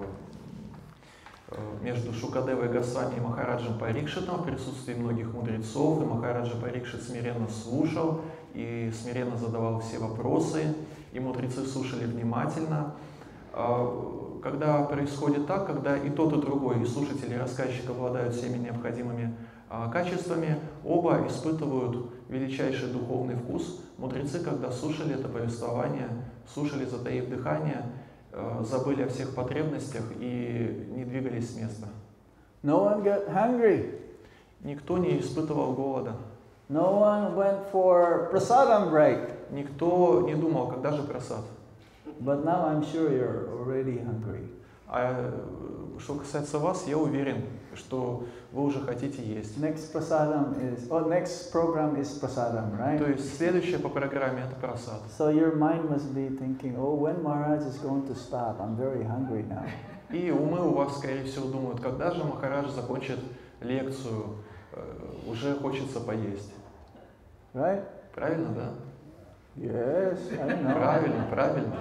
между Шукадевой Госвами и Махараджем Парикшитом в присутствии многих мудрецов, и Махараджа Парикшит смиренно слушал и смиренно задавал все вопросы, и мудрецы слушали внимательно. Когда происходит так, когда и тот, и другой, и слушатель, и рассказчик обладают всеми необходимыми качествами, оба испытывают величайший духовный вкус. Мудрецы, когда слушали это повествование, слушали, затаив дыхание, забыли о всех потребностях и не двигались с места. No one got hungry. Никто не испытывал голода. No one went for prasadam break. Никто не думал, когда же прасад. But now I'm sure you're already hungry. А что касается вас, я уверен, что вы уже хотите есть. Next prasadam is, oh, next program is prasadam, right? То есть следующее по программе это прасад. So your mind must be thinking, oh, when Maharaj is going to stop? I'm very hungry now. И умы у вас, скорее всего, думают, когда же Махарадж закончит лекцию, уже хочется поесть. Right? Правильно, да? Yes, I know. Правильно, правильно.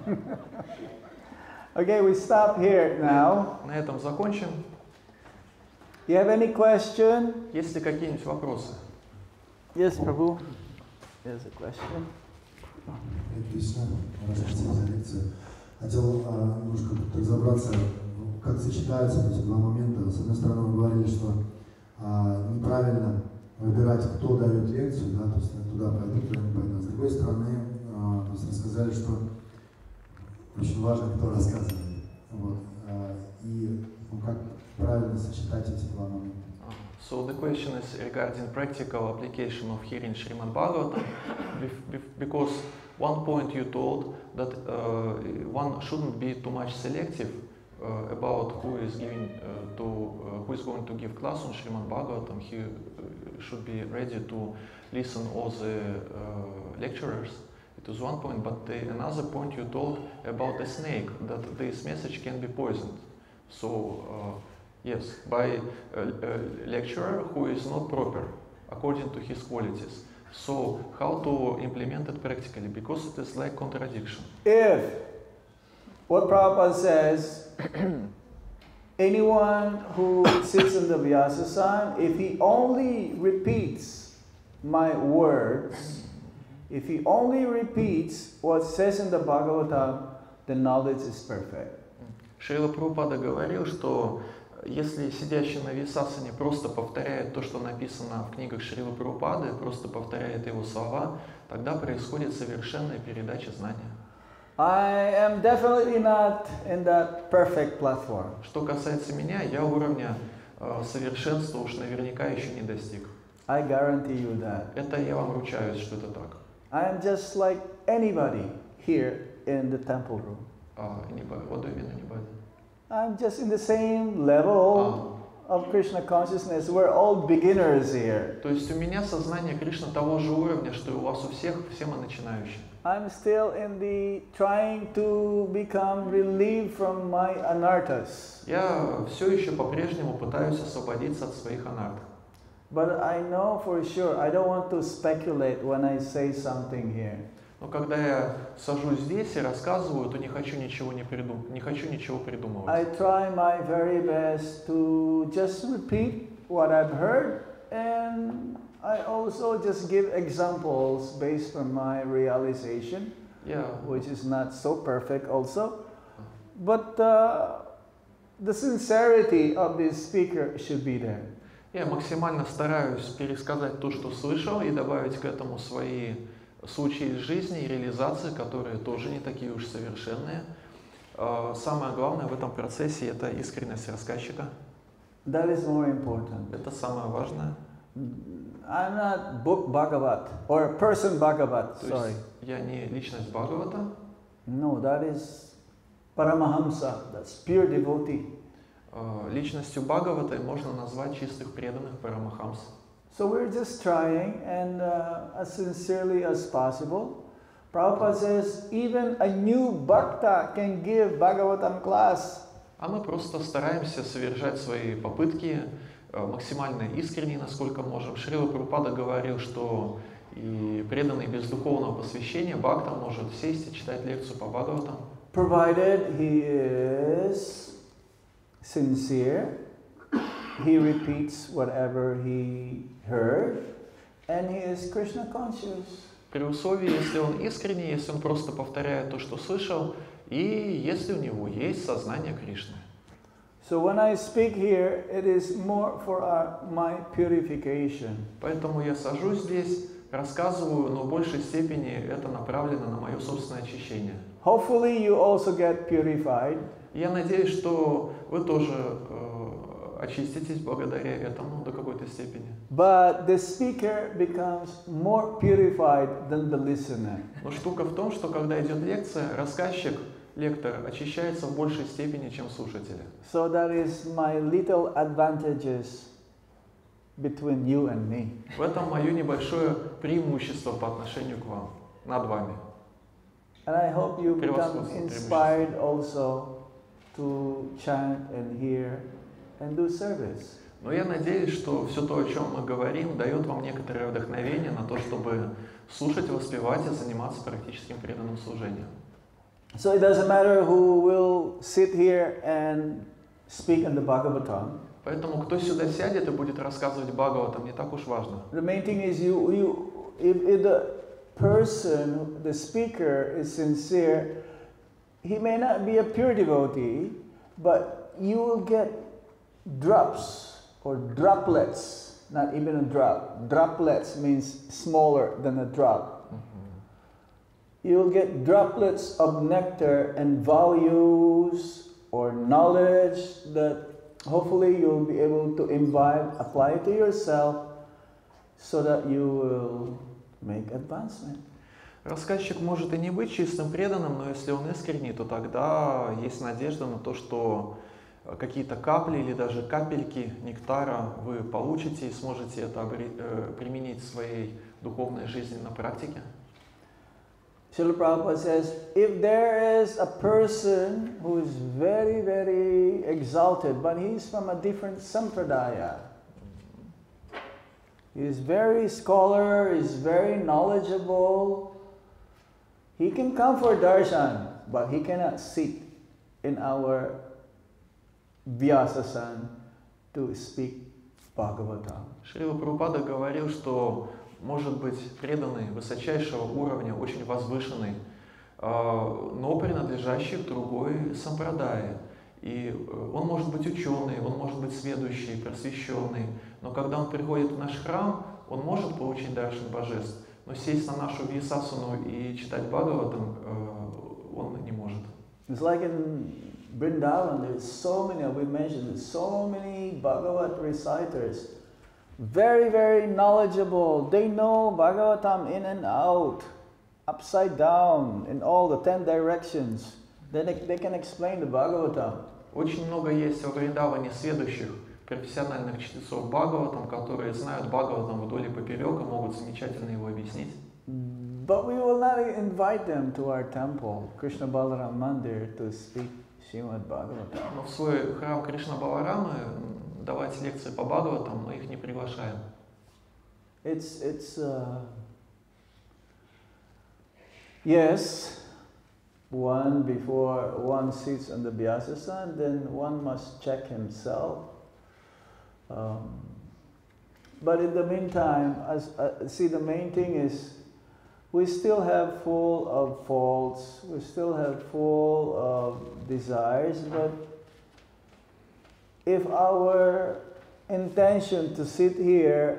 Okay, we stop here now. На этом закончим. You have any question? Есть ли какие-нибудь вопросы? Yes, Prabhu. There's a question. Спасибо за лекцию. Хотел а, немножко разобраться, как сочетаются эти два момента. С одной стороны, вы говорили, что а, неправильно выбирать, кто дает лекцию, да, то есть туда пойду, туда не пойду. С другой стороны, а, то есть рассказали, что очень важно, кто рассказывает. Вот. А, и ну, как правильно сочетать эти два момента. So the question is regarding practical application of hearing Srimad Bhagavatam, because one point you told that uh, one shouldn't be too much selective uh, about who is giving uh, to uh, who is going to give class on Srimad Bhagavatam. He uh, should be ready to listen all the uh, lecturers. It was one point, but the, another point you told about a snake, that this message can be poisoned. So. Uh, Yes, by a, a lecturer who is not proper, according to his qualities. So how to implement it practically? Because it is like contradiction. If what Prabhupada says, anyone who sits in the Vyasa-san, if he only repeats my words, if he only repeats what says in the Bhagavatam, the knowledge is perfect. Шрила Прабхупада говорил, что если сидящий на Висасане просто повторяет то, что написано в книгах Шрилы Прабхупады, просто повторяет его слова, тогда происходит совершенная передача знания. I am definitely not in that perfect platform. Что касается меня, я уровня э, совершенства уж наверняка еще не достиг. I guarantee you that. Это я вам ручаюсь, что это так. I am just like anybody here in the temple room. Uh, anybody, what do you mean anybody? I'm just in the same level of Krishna consciousness. We're all beginners here. То есть у меня сознание Кришны того же уровня, что и у вас у всех, все мы начинающие. I'm still in the trying to become relieved from my anarthas. Я все еще по-прежнему пытаюсь освободиться от своих анарт. But I know for sure I don't want to speculate when I say something here. Но когда я сажусь здесь и рассказываю, то не хочу ничего не придум, не хочу ничего придумывать. I try my very best to just repeat what I've heard, and I also just give examples based on my realization, Я, which is not so perfect also. But uh, the sincerity of this speaker should be there. я максимально стараюсь пересказать то, что слышал, и добавить к этому свои случаи из жизни и реализации, которые тоже не такие уж совершенные. Самое главное в этом процессе – это искренность рассказчика. That is more important. Это самое важное. I'm not book Bhagavat or person Bhagavat. То Sorry. есть я не личность Бхагавата. No, that is Paramahamsa. That's pure devotee. Личностью Бхагавата можно назвать чистых преданных Парамахамс. So we're just trying, and uh, as sincerely as possible. Prabhupada says even a new bhakta can give Bhagavatam class. А мы просто стараемся совершать свои попытки максимально искренне, насколько можем. Шрила Прабхупада говорил, что и преданный без духовного посвящения бхакта может сесть и читать лекцию по Бхагаватам. Provided he is sincere, he repeats whatever he heard, and he is Krishna conscious. При условии, если он искренний, если он просто повторяет то, что слышал, и если у него есть сознание Кришны. So when I speak here, it is more for our, my purification. Поэтому я сажусь здесь, рассказываю, но в большей степени это направлено на мое собственное очищение. Hopefully you also get purified. Я надеюсь, что вы тоже э, очиститесь благодаря этому до какой-то степени. But the speaker becomes more purified than the listener. Но штука в том, что когда идет лекция, рассказчик, лектор, очищается в большей степени, чем слушатели. So that is my little advantages between you and me. В этом мое небольшое преимущество по отношению к вам, над вами. And I hope you become Превосходство, inspired also to chant and hear and do service. Но я надеюсь, что все то, о чем мы говорим, дает вам некоторое вдохновение на то, чтобы слушать, воспевать и заниматься практическим преданным служением. So it doesn't matter who will sit here and speak in the Bhagavatam. Поэтому кто сюда сядет и будет рассказывать Бхагаватам, не так уж важно. The main thing is you, you if, if the person, the speaker is sincere, he may not be a pure devotee, but you will get drops or droplets, not even a drop. Droplets means smaller than a drop. You'll get droplets of nectar and values or knowledge that hopefully you'll be able to imbibe, apply it to yourself so that you will make advancement. Рассказчик может и не быть чистым преданным, но если он искренний, то тогда есть надежда на то, что какие-то капли или даже капельки нектара вы получите и сможете это применить в своей духовной жизни на практике. Srila Prabhupada says, if there is a person who is very, very exalted, but he's from a different sampradaya, He's very scholar, he's very knowledgeable. He can come for darshan, but he cannot sit in our Vyasasan to speak Bhagavatam. Шрила Прабхупада говорил, что может быть преданный высочайшего уровня, очень возвышенный, но принадлежащий к другой сампрадае. И он может быть ученый, он может быть сведущий, просвещенный, но когда он приходит в наш храм, он может получить даршан божеств, но сесть на нашу вьясасану и читать Бхагаватам он не может. It's like in Vrindavan, there's so many, we mentioned, so many Bhagavat reciters, very, very knowledgeable. They know Bhagavatam in and out, upside down, in all the ten directions. Then they, they can explain the Bhagavatam. Очень много есть во Вриндаване сведущих, профессиональных чтецов Бхагаватам, которые знают Бхагаватам вдоль и поперек и могут замечательно его объяснить. But we will not invite them to our temple, Krishna Balaram Mandir, to speak Srimad Bhagavatam. Но в свой храм Кришна Баларамы давать лекции по Бхагаватам мы их не приглашаем. It's, it's, uh, yes, one before one sits on the Vyasasana, then one must check himself. Um, but in the meantime, as, uh, see, the main thing is we still have full of faults, we still have full of desires, but if our intention to sit here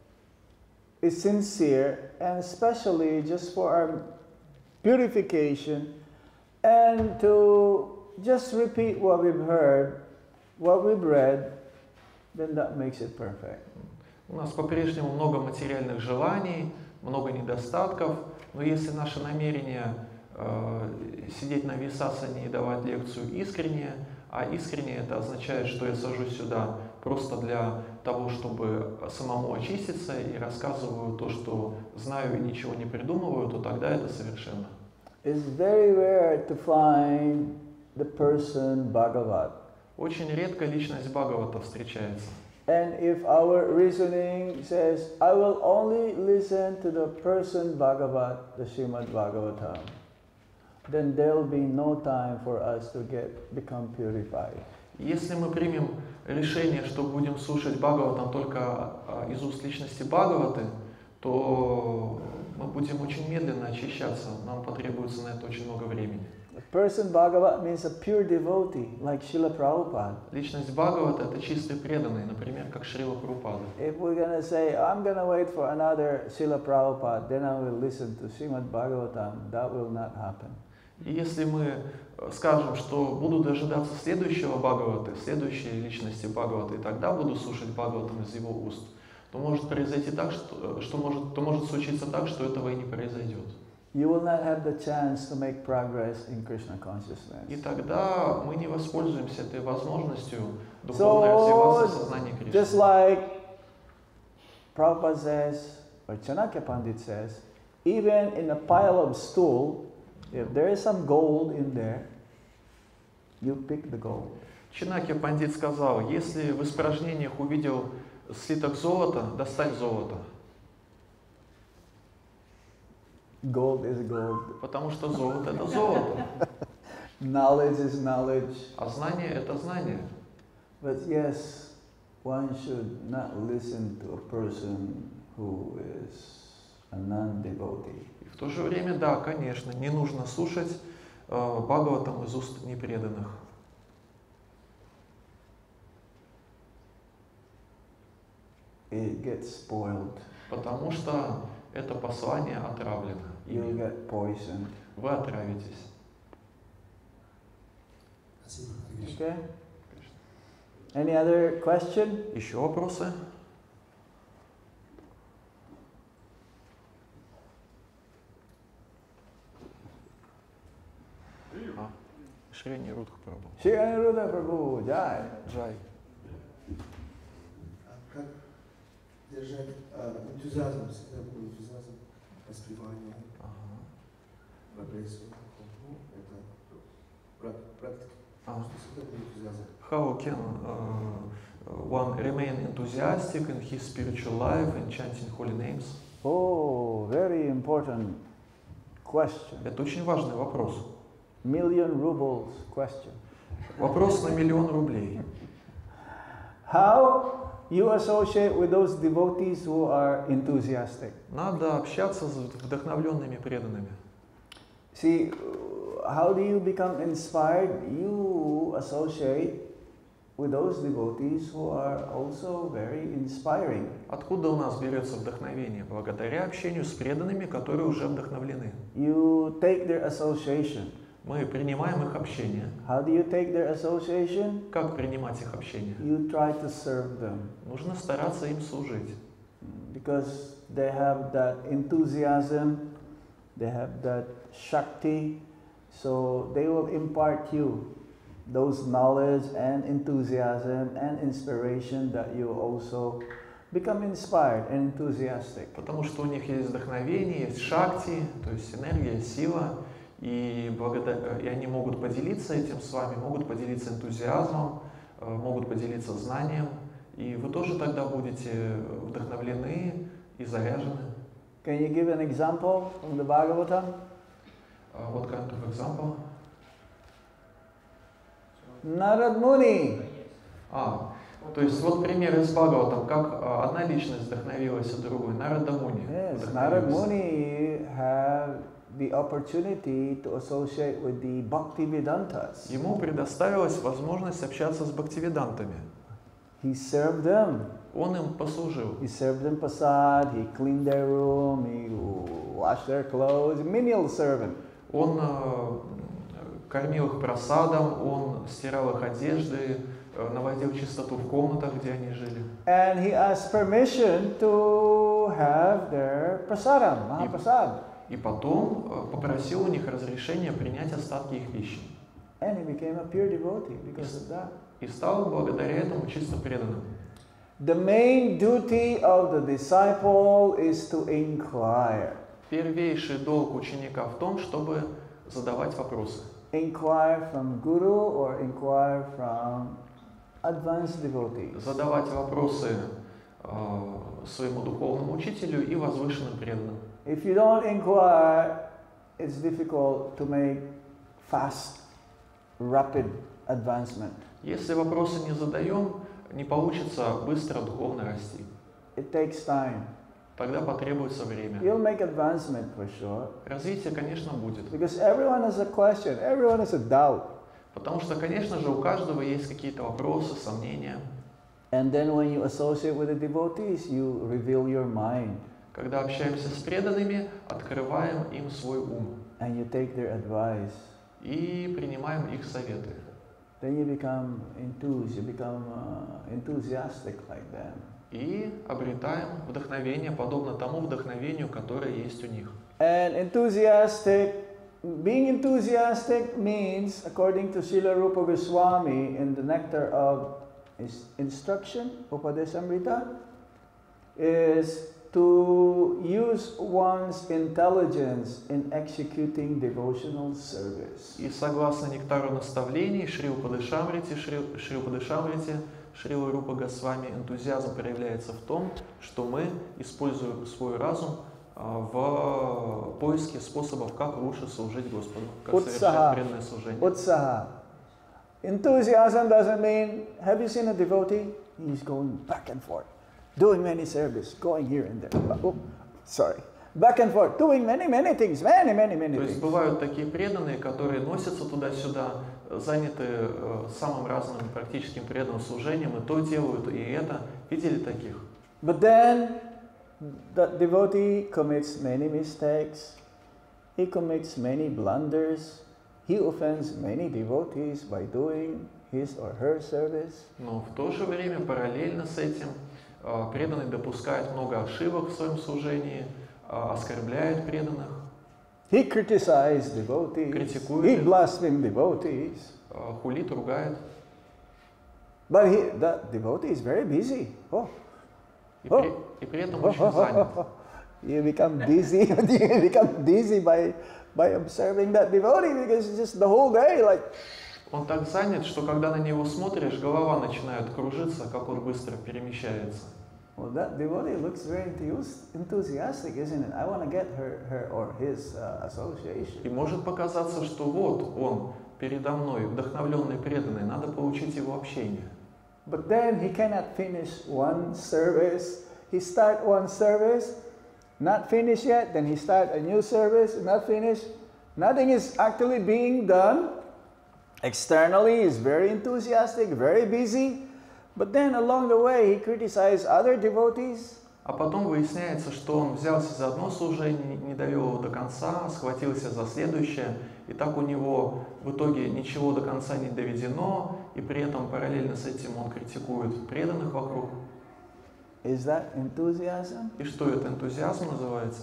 is sincere, and especially just for our purification, and to just repeat what we've heard, what we've read, then that makes it perfect. У нас по-прежнему много материальных желаний, много недостатков, но если наше намерение э, сидеть на висасане и давать лекцию искренне, а искренне это означает, что я сажусь сюда просто для того, чтобы самому очиститься и рассказываю то, что знаю и ничего не придумываю, то тогда это совершенно. It's very rare to find the person Bhagavat. Очень редко личность Бхагавата встречается. And if our reasoning says, I will only listen to the person Bhagavat, the Srimad Bhagavatam, then there will be no time for us to get become purified. Если мы примем решение, что будем слушать Бхагаватам только из уст личности Бхагаваты, то мы будем очень медленно очищаться, нам потребуется на это очень много времени. A person Bhagavat means a pure devotee, like Srila Prabhupada. Личность Бхагавата — это чистый преданный, например, как Шрила Прабхупада. If we're going to say, I'm going to wait for another Srila Prabhupada, then I will listen to Srimad Bhagavatam, that will not happen. И если мы скажем, что буду дожидаться следующего Бхагаваты, следующей личности Бхагаваты, и тогда буду слушать Бхагаватам из его уст, то может произойти так, что, что может, то может случиться так, что этого и не произойдет. You will not have the chance to make progress in Krishna consciousness. И тогда мы не воспользуемся этой возможностью духовно развиваться в сознании Кришны. Just like Prabhupada says, or Chanakya Pandit says, even in a pile of stool, if there is some gold in there, you pick the gold. Чанакья Пандит сказал, если в испражнениях увидел слиток золота, достань золото. Gold is gold. Потому что золото — это золото. Knowledge is knowledge. А знание — это знание. But yes, one should not listen to a person who is a non-devotee. И в то же время, да, конечно, не нужно слушать э, Бхагаватам из уст непреданных. It gets spoiled. Потому что это послание отравлено. You'll get poisoned. Вы отравитесь. Okay? Any other question? Еще вопросы? А, Шри Нирудха Прабху. Shri Aniruddha Prabhu, Jai. Джай. Как держать энтузиазм, всегда был энтузиазм, воспевание, прогрессию, это практика. А. Всегда был энтузиазм. How can uh, one remain enthusiastic in his spiritual life and chanting holy names? Oh, very important question. Это очень важный вопрос. Million rubles question. Вопрос на миллион рублей. How you associate with those devotees who are enthusiastic? Надо общаться с вдохновленными преданными. See, how do you become inspired? You associate with those devotees who are also very inspiring. Откуда у нас берется вдохновение? Благодаря общению с преданными, которые уже вдохновлены. You take their association. Мы принимаем их общение. How do you take their association? Как принимать их общение? You try to serve them. Нужно стараться им служить. Because they have that enthusiasm, they have that Shakti, so they will impart you those knowledge and enthusiasm and inspiration that you also become inspired and enthusiastic. Потому что у них есть вдохновение, есть шакти, то есть энергия, сила, и, благодаря, и они могут поделиться этим с вами, могут поделиться энтузиазмом, могут поделиться знанием, и вы тоже тогда будете вдохновлены и заряжены. Can you give an example from the Bhagavatam? Uh, what kind of example? Narad Muni. А, то есть вот пример из Бхагаватам, как одна личность вдохновилась от другой, Нарада Муни. Yes, Narad Muni have the opportunity to associate with the Bhaktivedantas. Ему предоставилась возможность общаться с бхактиведантами. He served them. Он им послужил. He served them prasad, he cleaned their room, he washed their clothes, menial servant. Он э, кормил их просадом, он стирал их одежды, э, наводил чистоту в комнатах, где они жили. And he asked permission to have their prasadam, Mahaprasad. И потом э, попросил у них разрешения принять остатки их пищи. And he became a pure devotee because of that. И стал благодаря этому чисто преданным. The main duty of the disciple is to inquire. Первейший долг ученика в том, чтобы задавать вопросы. Inquire from guru or inquire from advanced devotees. Задавать вопросы э, своему духовному учителю и возвышенным преданным. If you don't inquire, it's difficult to make fast, rapid advancement. Если вопросы не задаем, не получится быстро духовно расти. It takes time. Тогда потребуется время. You'll make advancement for sure. Развитие, конечно, будет. Because everyone has a question, everyone has a doubt. Потому что, конечно же, у каждого есть какие-то вопросы, сомнения. And then when you associate with the devotees, you reveal your mind. Когда общаемся с преданными, открываем им свой ум. And you take their advice. И принимаем их советы. Then you become enthused, you become uh, enthusiastic like them. И обретаем вдохновение, подобно тому вдохновению, которое есть у них. And enthusiastic, being enthusiastic means, according to Srila Rupa Goswami in the Nectar of Instruction, Upadesamrita, is to use one's intelligence in executing devotional service. И согласно нектару наставлений Шри Упадешамрити, Шри Упадешамрити, Шрила Рупа Госвами, энтузиазм проявляется в том, что мы используем свой разум в поиске способов, как лучше служить Господу, как совершать преданное служение. Utsaha. Enthusiasm doesn't mean, have you seen a devotee? He's going back and forth, doing many service, going here and there. Oh, sorry. Back and forth, doing many, many things, many, many, many То things. есть бывают такие преданные, которые носятся туда-сюда, заняты э, самым разным практическим преданным служением, и то делают, и это. Видели таких? But then, that devotee commits many mistakes, he commits many blunders, he offends many devotees by doing his or her service. Но в то же время, параллельно с этим, э, преданный допускает много ошибок в своем служении, э, оскорбляет преданных. He criticizes devotees, Критикует he их. blasphemes devotees. э, Хулит, ругает. But he, that devotee is very busy. Oh, И, Oh. при, и при этом очень занят. you become dizzy. You become dizzy by by observing that devotee because it's just the whole day like, Он так занят, что когда на него смотришь, голова начинает кружиться, как он быстро перемещается. Well, that devotee looks very enthus- enthusiastic, isn't it? I want to get her, her or his uh, association. И может показаться, что вот он передо мной, вдохновленный, преданный, надо получить его общение. But then he cannot finish one service. He start one service, not finished yet, then he start a new service, not finished. Nothing is actually being done. Externally, he's very enthusiastic, very busy. But then along the way, he criticizes other devotees. А потом выясняется, что он взялся за одно служение, не довел его до конца, схватился за следующее, и так у него в итоге ничего до конца не доведено, и при этом параллельно с этим он критикует преданных вокруг. Is that enthusiasm? И что это, энтузиазм называется?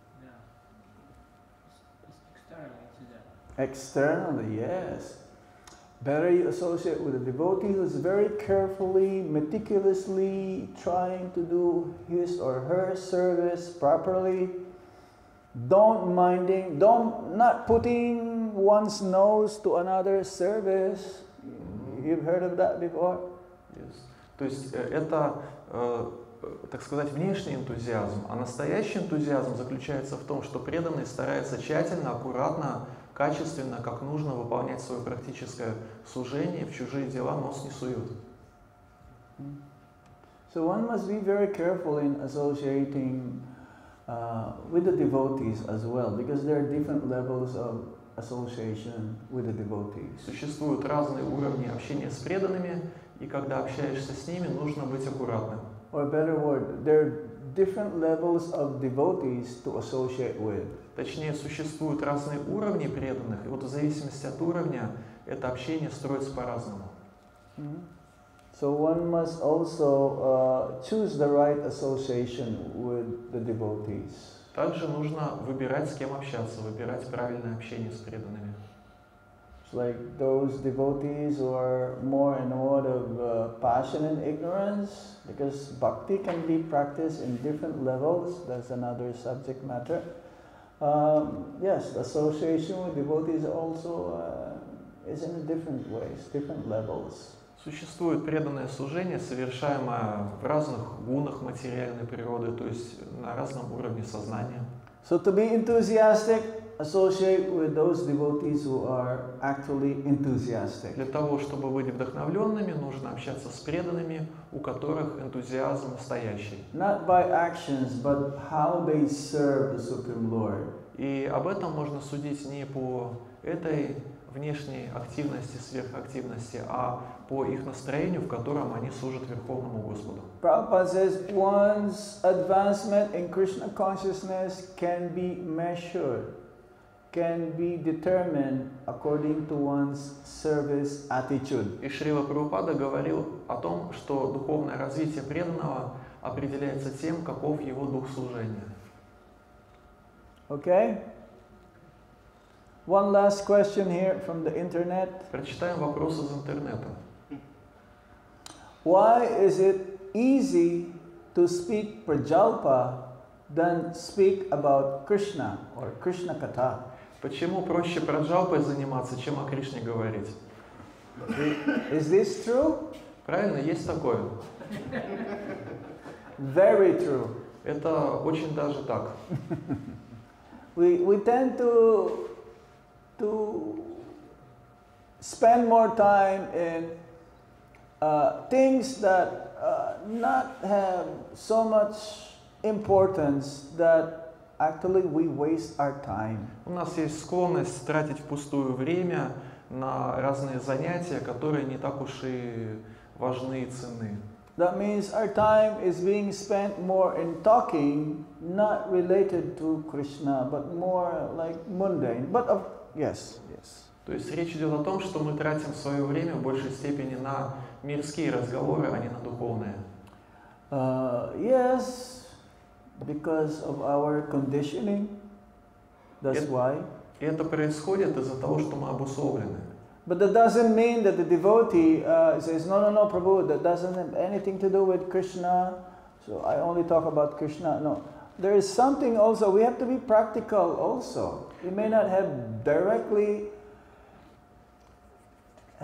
Externally, yes. Better you associate with a devotee who's very carefully, meticulously trying to do his or her service properly. Don't minding, don't not putting one's nose to another's service. You've heard of that before? Yes. То есть это, э, так сказать, внешний энтузиазм, а настоящий энтузиазм заключается в том, что преданный старается тщательно, аккуратно, качественно, как нужно выполнять свое практическое служение, в чужие дела нос не сует. So one must be very careful in associating uh, with the devotees as well, because there are different levels of association with the devotees. Существуют разные уровни общения с преданными, и когда общаешься с ними, нужно быть аккуратным. Or a better word, there are different levels of devotees to associate with. Точнее, существуют разные уровни преданных, и вот в зависимости от уровня это общение строится по-разному. Mm-hmm. So one must also uh, choose the right association with the devotees. Также нужно выбирать, с кем общаться, выбирать правильное общение с преданными. It's like those devotees who are more in a mode of uh, passion and ignorance, because bhakti can be practiced in different levels. That's another subject matter. Um, yes, association with devotees also uh, is in different ways, different levels. Существует преданное служение, совершаемое в разных гунах материальной природы, то есть на разном уровне сознания. So to be enthusiastic, associate with those devotees who are actually enthusiastic. Для того, чтобы быть вдохновленными, нужно общаться с преданными, у которых энтузиазм настоящий. Not by actions, but how they serve the Supreme Lord. И об этом можно судить не по этой внешней активности, сверхактивности, а по их настроению, в котором они служат Верховному Господу. Prabhupada says one's advancement in Krishna consciousness can be measured, can be determined according to one's service attitude. И Шрила Прабхупада говорил о том, что духовное развитие преданного определяется тем, каков его дух служения. Okay? One last question here from the internet. Прочитаем вопрос из интернета. Why is it easy to speak prajalpa than speak about Krishna or Krishna Katha? Почему проще праджалпой заниматься, чем о Кришне говорить? Is this true? Правильно, есть такое. Very true. Это очень даже так. We, we tend to, to spend more time in uh, things that uh, not have so much importance that actually we waste our time. У нас есть склонность тратить впустую время на разные занятия, которые не так уж и важны и ценны. That means our time is being spent more in talking, not related to Krishna, but more like mundane. But of, yes, yes. То есть речь идет о том, что мы тратим свое время в большей степени на мирские разговоры, а не на духовные. Uh, yes, because of our conditioning. That's It- why. И это происходит из-за того, что мы обусловлены. But that doesn't mean that the devotee uh, says, no, no, no, Prabhu, that doesn't have anything to do with Krishna, so I only talk about Krishna. No, there is something also, we have to be practical also. We may not have directly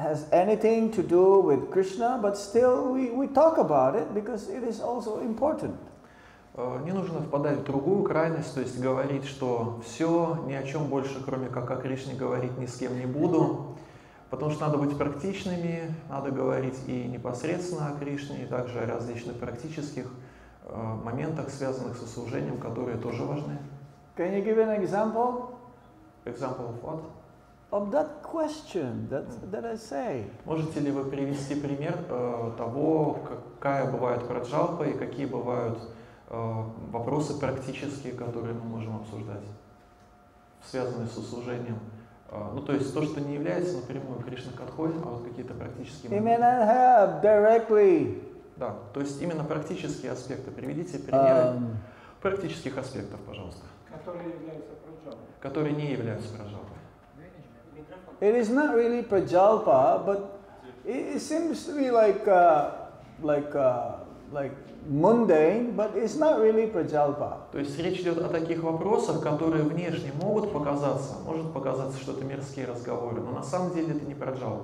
has anything to do with Krishna, but still we, we talk about it because it is also important. Не нужно впадать в другую крайность, то есть говорить, что все, ни о чем больше, кроме как о Кришне, говорить ни с кем не буду, потому что надо быть практичными, надо говорить и непосредственно о Кришне, и также о различных практических э, моментах, связанных со служением, которые тоже важны. Can you give an example? Example of what? Of that question that, that I say. Можете ли вы привести пример э, того, какая бывает праджалпа и какие бывают э, вопросы практические, которые мы можем обсуждать, связанные со служением? Э, ну, то есть то, что не является напрямую Кришна Катхой, а вот какие-то практические You моменты. may not have directly. Да, то есть именно практические аспекты. Приведите примеры Um, практических аспектов, пожалуйста, Которые являются праджалпой. которые не являются праджалпой. It is not really prajalpa, but it, it seems to be like uh, like uh, like mundane, but it's not really prajalpa. То есть речь идет о таких вопросах, которые внешне могут показаться, может показаться, что это мирские разговоры, но на самом деле это не праджалпа.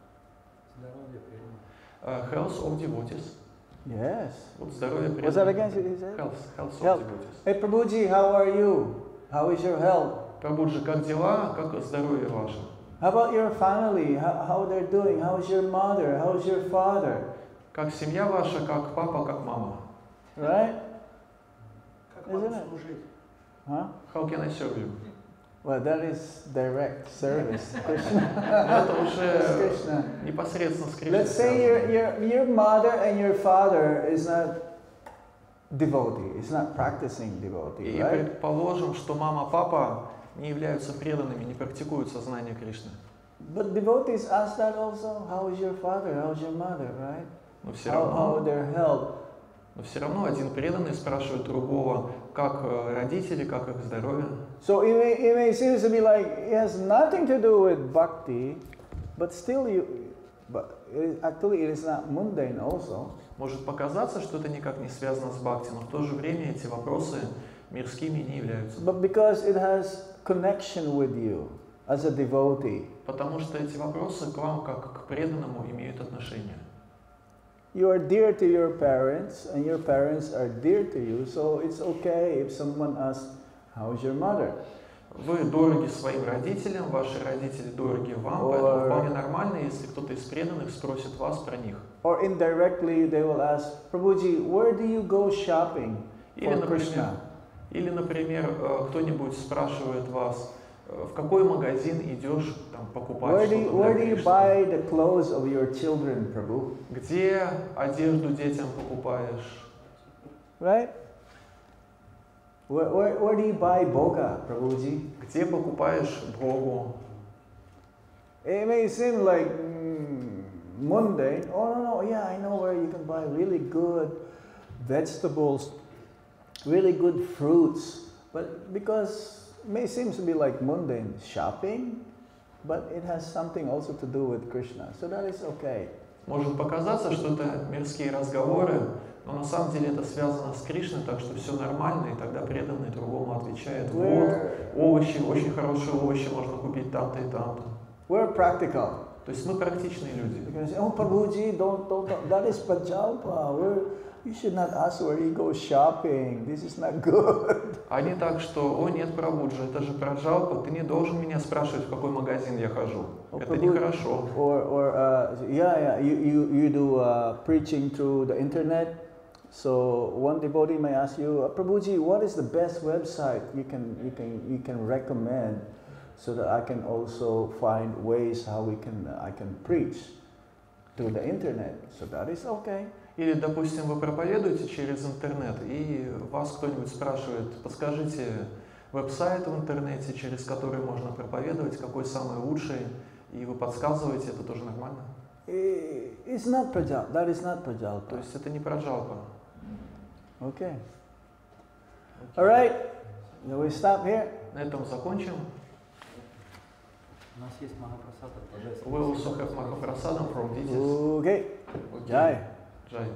Uh, health of devotees. Yes. Вот здоровье Was that преданных. again? He said? Health, health of Health. devotees. Hey Prabhuji, how are you? How is your health? Прабхуджи, как дела, как здоровье ваше? How about your family? How, how they're doing? How's your mother? How's your father? Как семья ваша, как папа, как мама? Right? Как вам Isn't it? служить? Huh? How can I serve you? Well, that is direct service. Krishna. Это It's уже Krishna. непосредственно с Кришной Let's say your, связано. your, your mother and your father is not devotee, is not practicing devotee, И right? предположим, что мама, папа не являются преданными, не практикуют сознание Кришны. But devotees ask that also. How is your father? How's your mother, right? Но все How, how равно, their health? но все равно один преданный спрашивает другого, как э, родители, как их здоровье. So it may, it may seem to be like it has nothing to do with bhakti, but still you, but it, actually it is not mundane also. Может показаться, что это никак не связано с бхакти, но в то же время эти вопросы мирскими не являются. But because it has connection with you as a devotee. Потому что эти вопросы к вам, как к преданному, имеют отношение. You are dear to your parents, and your parents are dear to you, so it's okay if someone asks, how's your mother? Вы дороги своим родителям, ваши родители дороги вам, Or- поэтому вполне нормально, если кто-то из преданных спросит вас про них. Or indirectly they will ask, Prabhuji, where do you go shopping Или, for например, Krishna? или, например, э, кто-нибудь спрашивает вас, э, в какой магазин идешь там, покупать Where do, что-то you, where do для you Кришны? buy the clothes of your children, Prabhu? Где одежду детям покупаешь? Right? Where, where, where do you buy boga, Prabhuji? Где покупаешь Богу? It may seem like mm, mundane. Oh, no, no, yeah, I know where you can buy really good vegetables, really good fruits. But because it may seem to be like mundane shopping, but it has something also to do with Krishna. So that is okay. Может показаться, что это мирские разговоры, но на самом деле это связано с Кришной, так что все нормально, и тогда преданный другому отвечает, вот, We're, овощи, очень хорошие овощи можно купить там-то и там-то. we're practical. То есть мы практичные люди. You can say, oh, Prabhuji, don't, don't, don't, that is Prajalpa. We're, you should not ask where he goes shopping. This is not good. А не так, что, о нет, Прабхуджи, это же праджалпа, ты не должен меня спрашивать, в какой магазин я хожу. Oh, Это Prabhu- нехорошо. Or, or uh, yeah, yeah, you, you, you do uh, preaching through the internet. So one devotee may ask you, Prabhuji, what is the best website you can, you can, you can recommend so that I can also find ways how we can, I can preach through the internet. So that is okay. Или, допустим, вы проповедуете через интернет, и вас кто-нибудь спрашивает, подскажите веб-сайт в интернете, через который можно проповедовать, какой самый лучший, и вы подсказываете, это тоже нормально. I- It's not prajal. That is not То prajalpa. есть это не праджалпа. Okay. All right. Now we stop here. На этом закончим. У нас есть Махапрасада, божественный. We also have Mahaprasadam from Deities. Okay. Okay. Jai. Jai.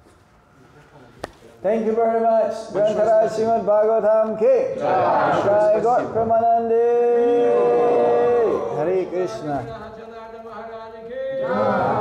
Thank you very much. Большое Grantaraj спасибо. Srimad Bhagavatam ki. Большое Jai Gaur спасибо. Pramanande. Hare Krishna. Janardana Maharaj ki Jai.